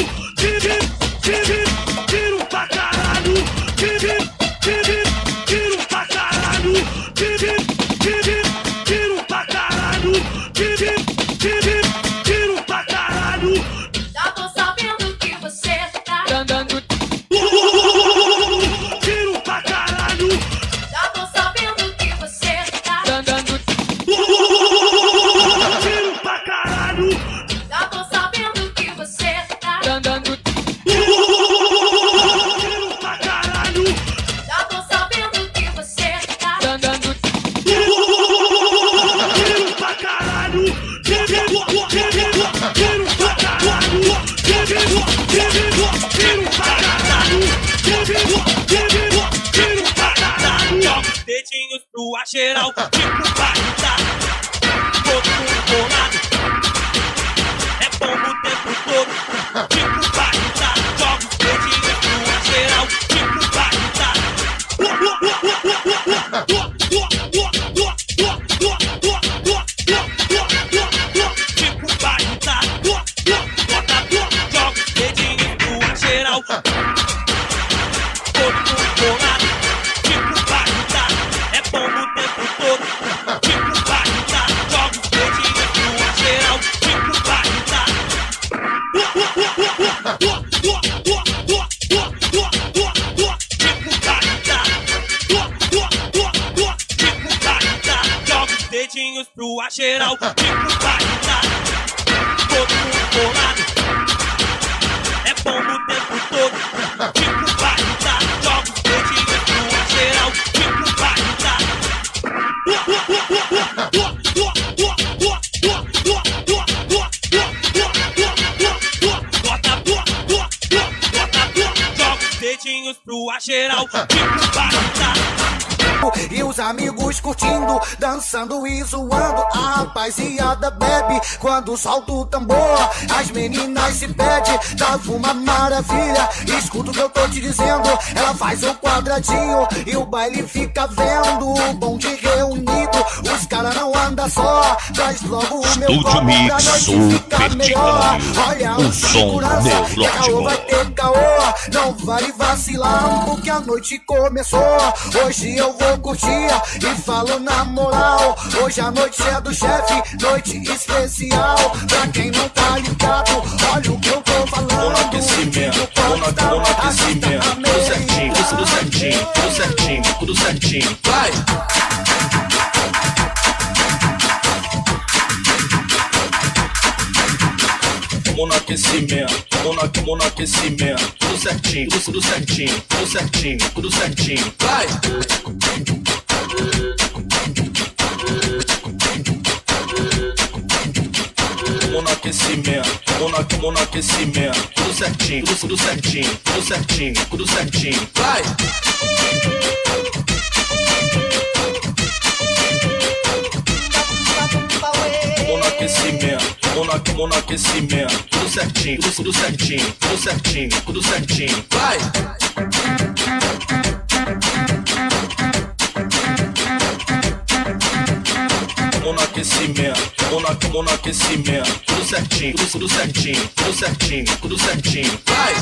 S21: Tiro pra caralho! Tiro pra caralho! Tiro pra caralho! Tiro pra caralho!
S22: Já tô sabendo que você tá
S14: Andando.
S21: Tiro pra caralho!
S22: Já tô sabendo que você tá
S14: Andando.
S21: Tiro pra caralho!
S22: Já tô sabendo que você tá
S14: Andando.
S21: Tiro pra caralho!
S22: Já tô sabendo que você tá
S14: Andando.
S21: Tiro pra caralho! Tiro pra caralho! Tiro pra caralho! Tiro pra caralho!
S10: Dedinhos pro geral, tipo baita. Todo mundo bolado. É bom o tempo todo. Tipo baita. Joga os dedinhos pro geral, tipo baita. Tipo baita. Bota, joga os dedinhos pro geral. Todo mundo bolado. Tipo baita. É bom o tempo todo. Tipo baita. Joga os dedinhos pro geral. Tipo baita. Tipo baita. Tipo baita. Joga os dedinhos pro geral. Tipo baita. Todo mundo bolado. É bom o tempo todo. Tipo baita. Joga os dedinhos pro geral. Tipo baita. Bota, bota, joga os dedinhos pro geral. Tipo baita.
S7: curtindo, dançando e zoando. A rapaziada bebe quando solta o tambor. As meninas se pedem, tá uma maravilha. Escuta o que eu tô te dizendo, ela faz um quadradinho e o baile fica vendo. O bonde reunido, os caras não andam só. Traz logo o meu copo pra noite ficar melhor. Olha o segurança, caô vai ter caô. Não vale vacilar porque a noite começou. Hoje eu vou curtir e falo na moral. Hoje a noite é do chefe, noite especial. Pra quem não tá ligado, olha o que eu tô falando.
S6: Vou no aquecimento, vou no, vou no aquecimento. Tudo certinho, tudo certinho, tudo certinho, tudo certinho. Vai! Vou no aquecimento, vou no, vou no aquecimento. Tudo certinho, tudo certinho, tudo certinho, tudo certinho. Vai! Vou no aquecimento, vou no, vou no aquecimento. Tudo certinho, tudo certinho, tudo certinho, tudo certinho. Vai! Vou no aquecimento, vou no, vou no aquecimento. Tudo certinho, tudo certinho, tudo certinho, tudo certinho. Vai! Vou no aquecimento, vou no, vou no aquecimento. Tudo certinho, tudo certinho, tudo certinho, tudo certinho. Vai!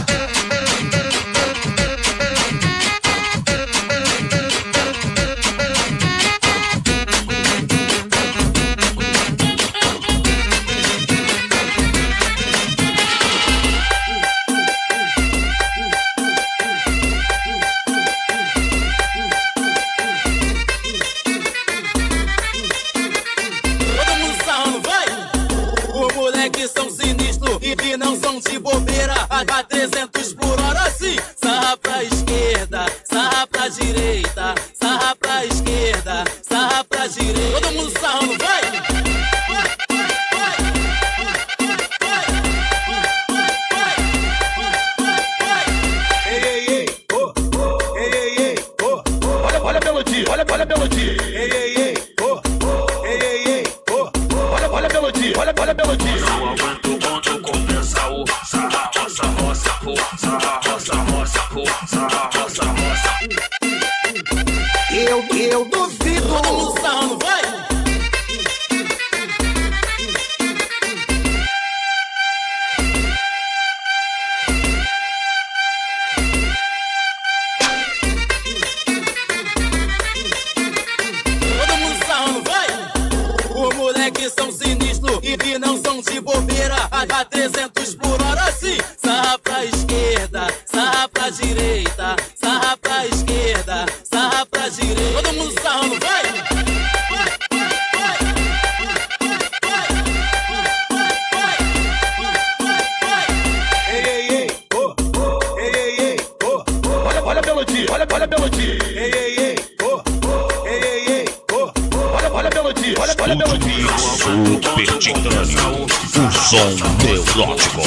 S21: São sinistros e que não são de bobeira. A trezentos por hora assim. Sarra pra esquerda, sarra pra direita. Sarra pra esquerda, sarra pra direita. Todo mundo sarrando, vai! Ei, ei, ei, oh, oh, ei, ei, ei, oh, oh. Olha, olha a melodia, olha, olha a melodia. Ei, ei, ei, oh, oh, ei, ei, ei, oh, oh. Olha, olha a melodia, olha, olha a melodia.
S7: Eu, eu duvido.
S21: Todo mundo sarrando, vai! Todo mundo sarrando, vai! Os moleques são sinistros e que não são de bobeira. A trezentos por hora assim. Sarra pra esquerda, sarra pra direita. Sarra pra esquerda, sarra pra direita. Todo mundo sarrando, vai! Ei, ei, ei, oh, oh, ei, ei, ei, oh, oh. Olha, olha a melodia, olha, olha a melodia. Ei, ei, ei, oh, oh, ei, ei, ei, oh, oh. Olha, olha a melodia, olha, olha a melodia.
S18: Super Titânio, o som neurótico.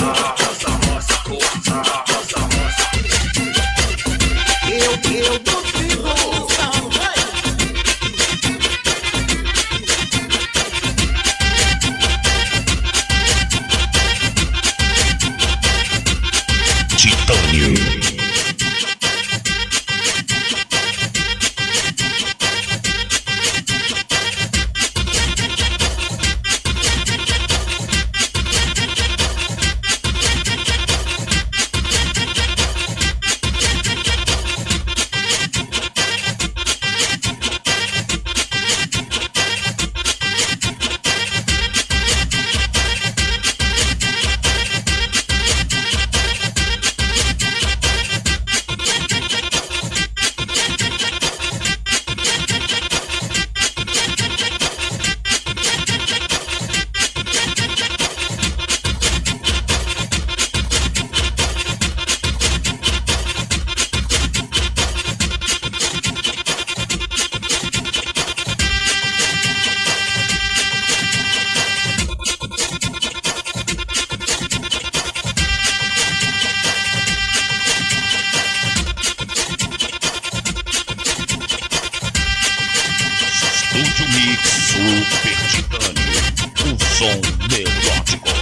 S7: Eu, eu duvido.
S18: Titânio. Super Titânio, o som melódico.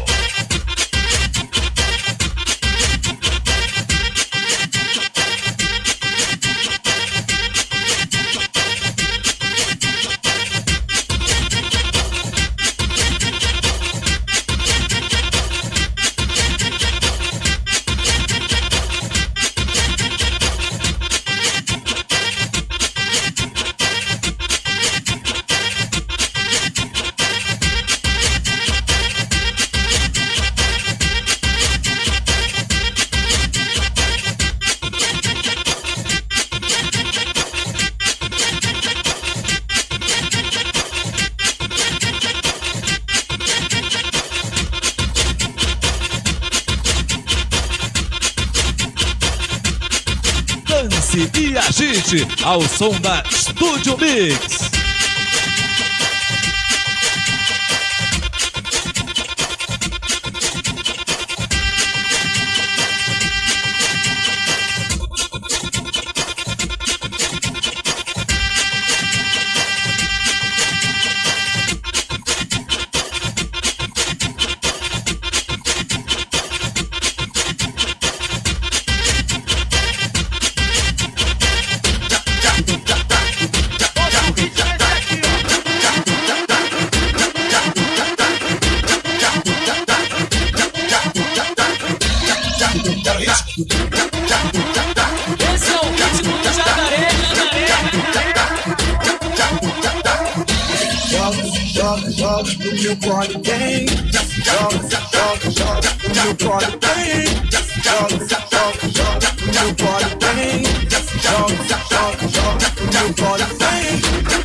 S1: Dance e agite ao som da Studio Mix.
S21: Esse é o ritmo do jacaré,
S12: Joga, joga no meu body bem. Joga, joga, joga no meu body bem. Joga, joga, joga no meu body bem. Joga, joga, joga no meu body bem.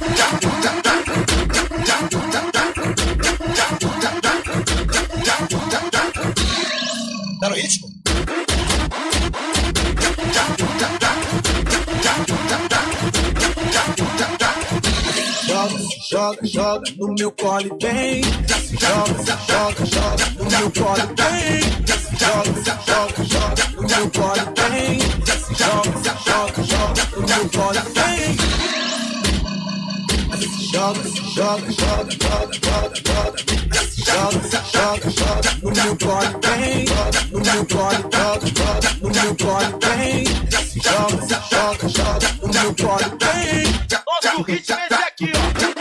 S12: Tá no ritmo? Joga, joga no meu colo bem. Joga, joga, joga no meu colo bem. Joga, joga, joga no meu colo bem. Joga, joga, joga no meu colo bem. Joga, joga, joga, joga, joga, joga. Joga, joga, joga no meu colo bem. No meu colo, joga, joga no meu colo bem. Joga, joga, joga no meu colo bem.
S21: Nosso ritmo é esse aqui, ó.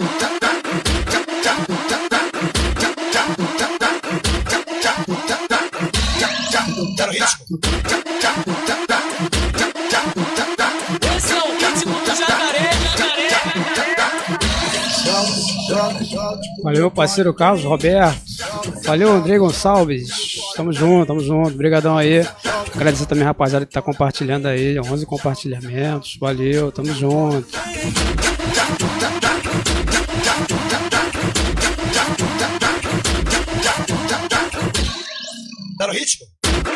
S12: Tá no ritmo?
S21: Esse é o ritmo do jacaré,
S19: Valeu, parceiro Carlos Roberto. Valeu, André Gonçalves. Tamo junto, tamo junto. Obrigadão aí. Agradecer também a rapaziada que tá compartilhando aí. onze compartilhamentos. Valeu, tamo junto.
S12: Tá no ritmo?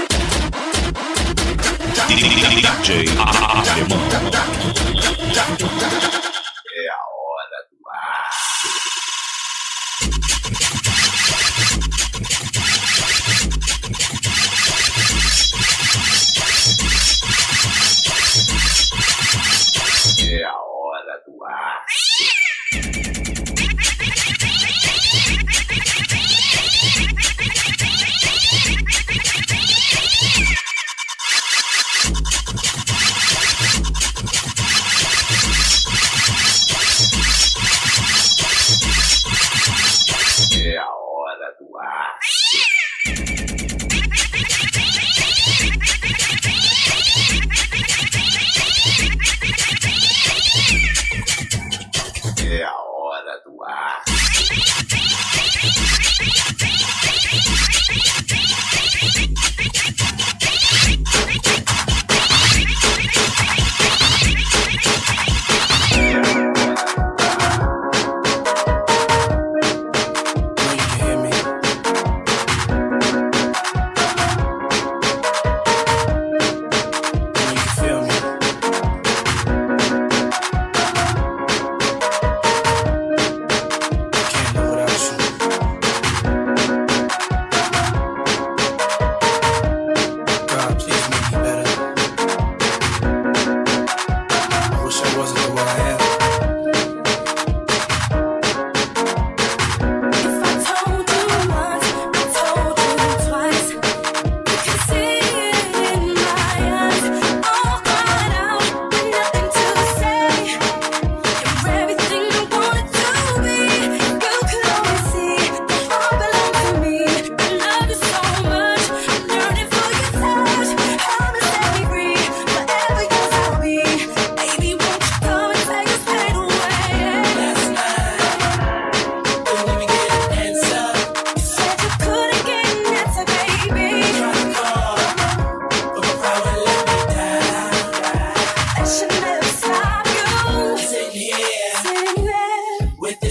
S18: D J Alemão.
S12: É a hora do ar. É a hora do ar.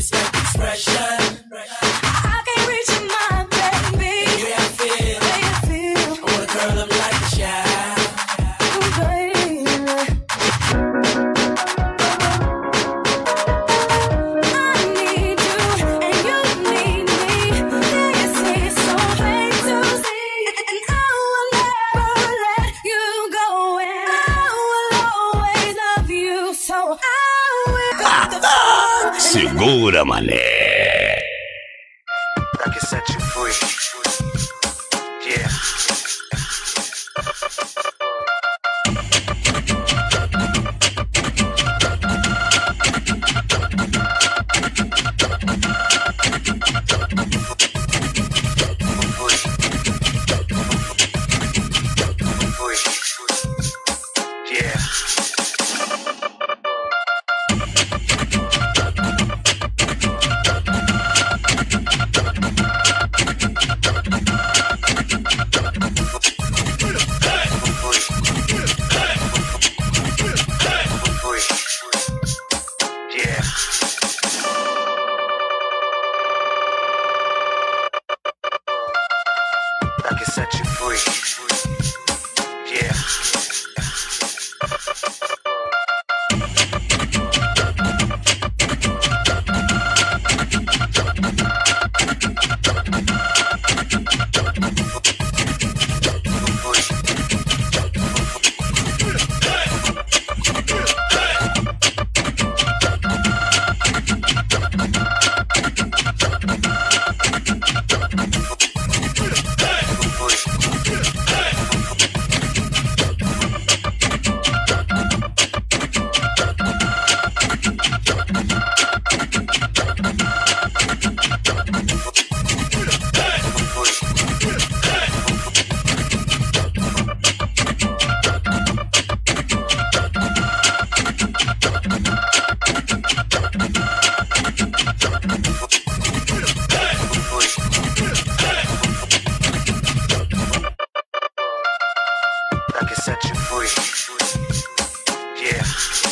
S5: respect expression. I can't reach your mind, baby. The way I feel, the way I feel. I wanna curl up like a child. Oh, baby. I need you and you need me. This is so plain to see, and I will never let you go. And I will always love you, so I will go the phone.
S18: Segura, mané.
S11: I can set you free. Yeah. I can set you free. Yeah. I can set you free. Yeah.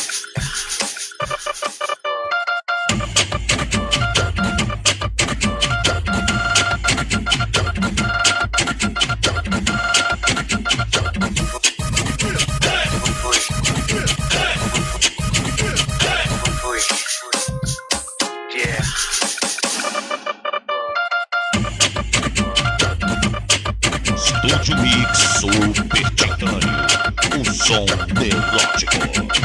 S18: Estúdio Mix Super Titânio, o som melódico.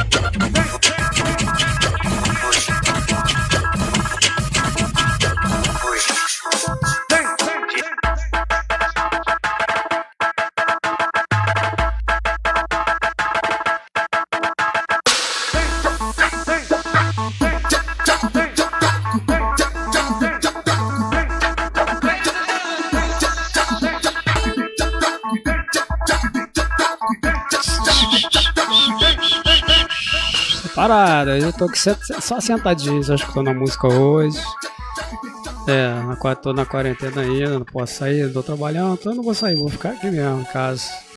S19: Parada, eu tô aqui só sentadinho, só escutando a música hoje. É, na, tô na quarentena ainda, não posso sair, tô trabalhando, então eu não vou sair, vou ficar aqui mesmo em casa.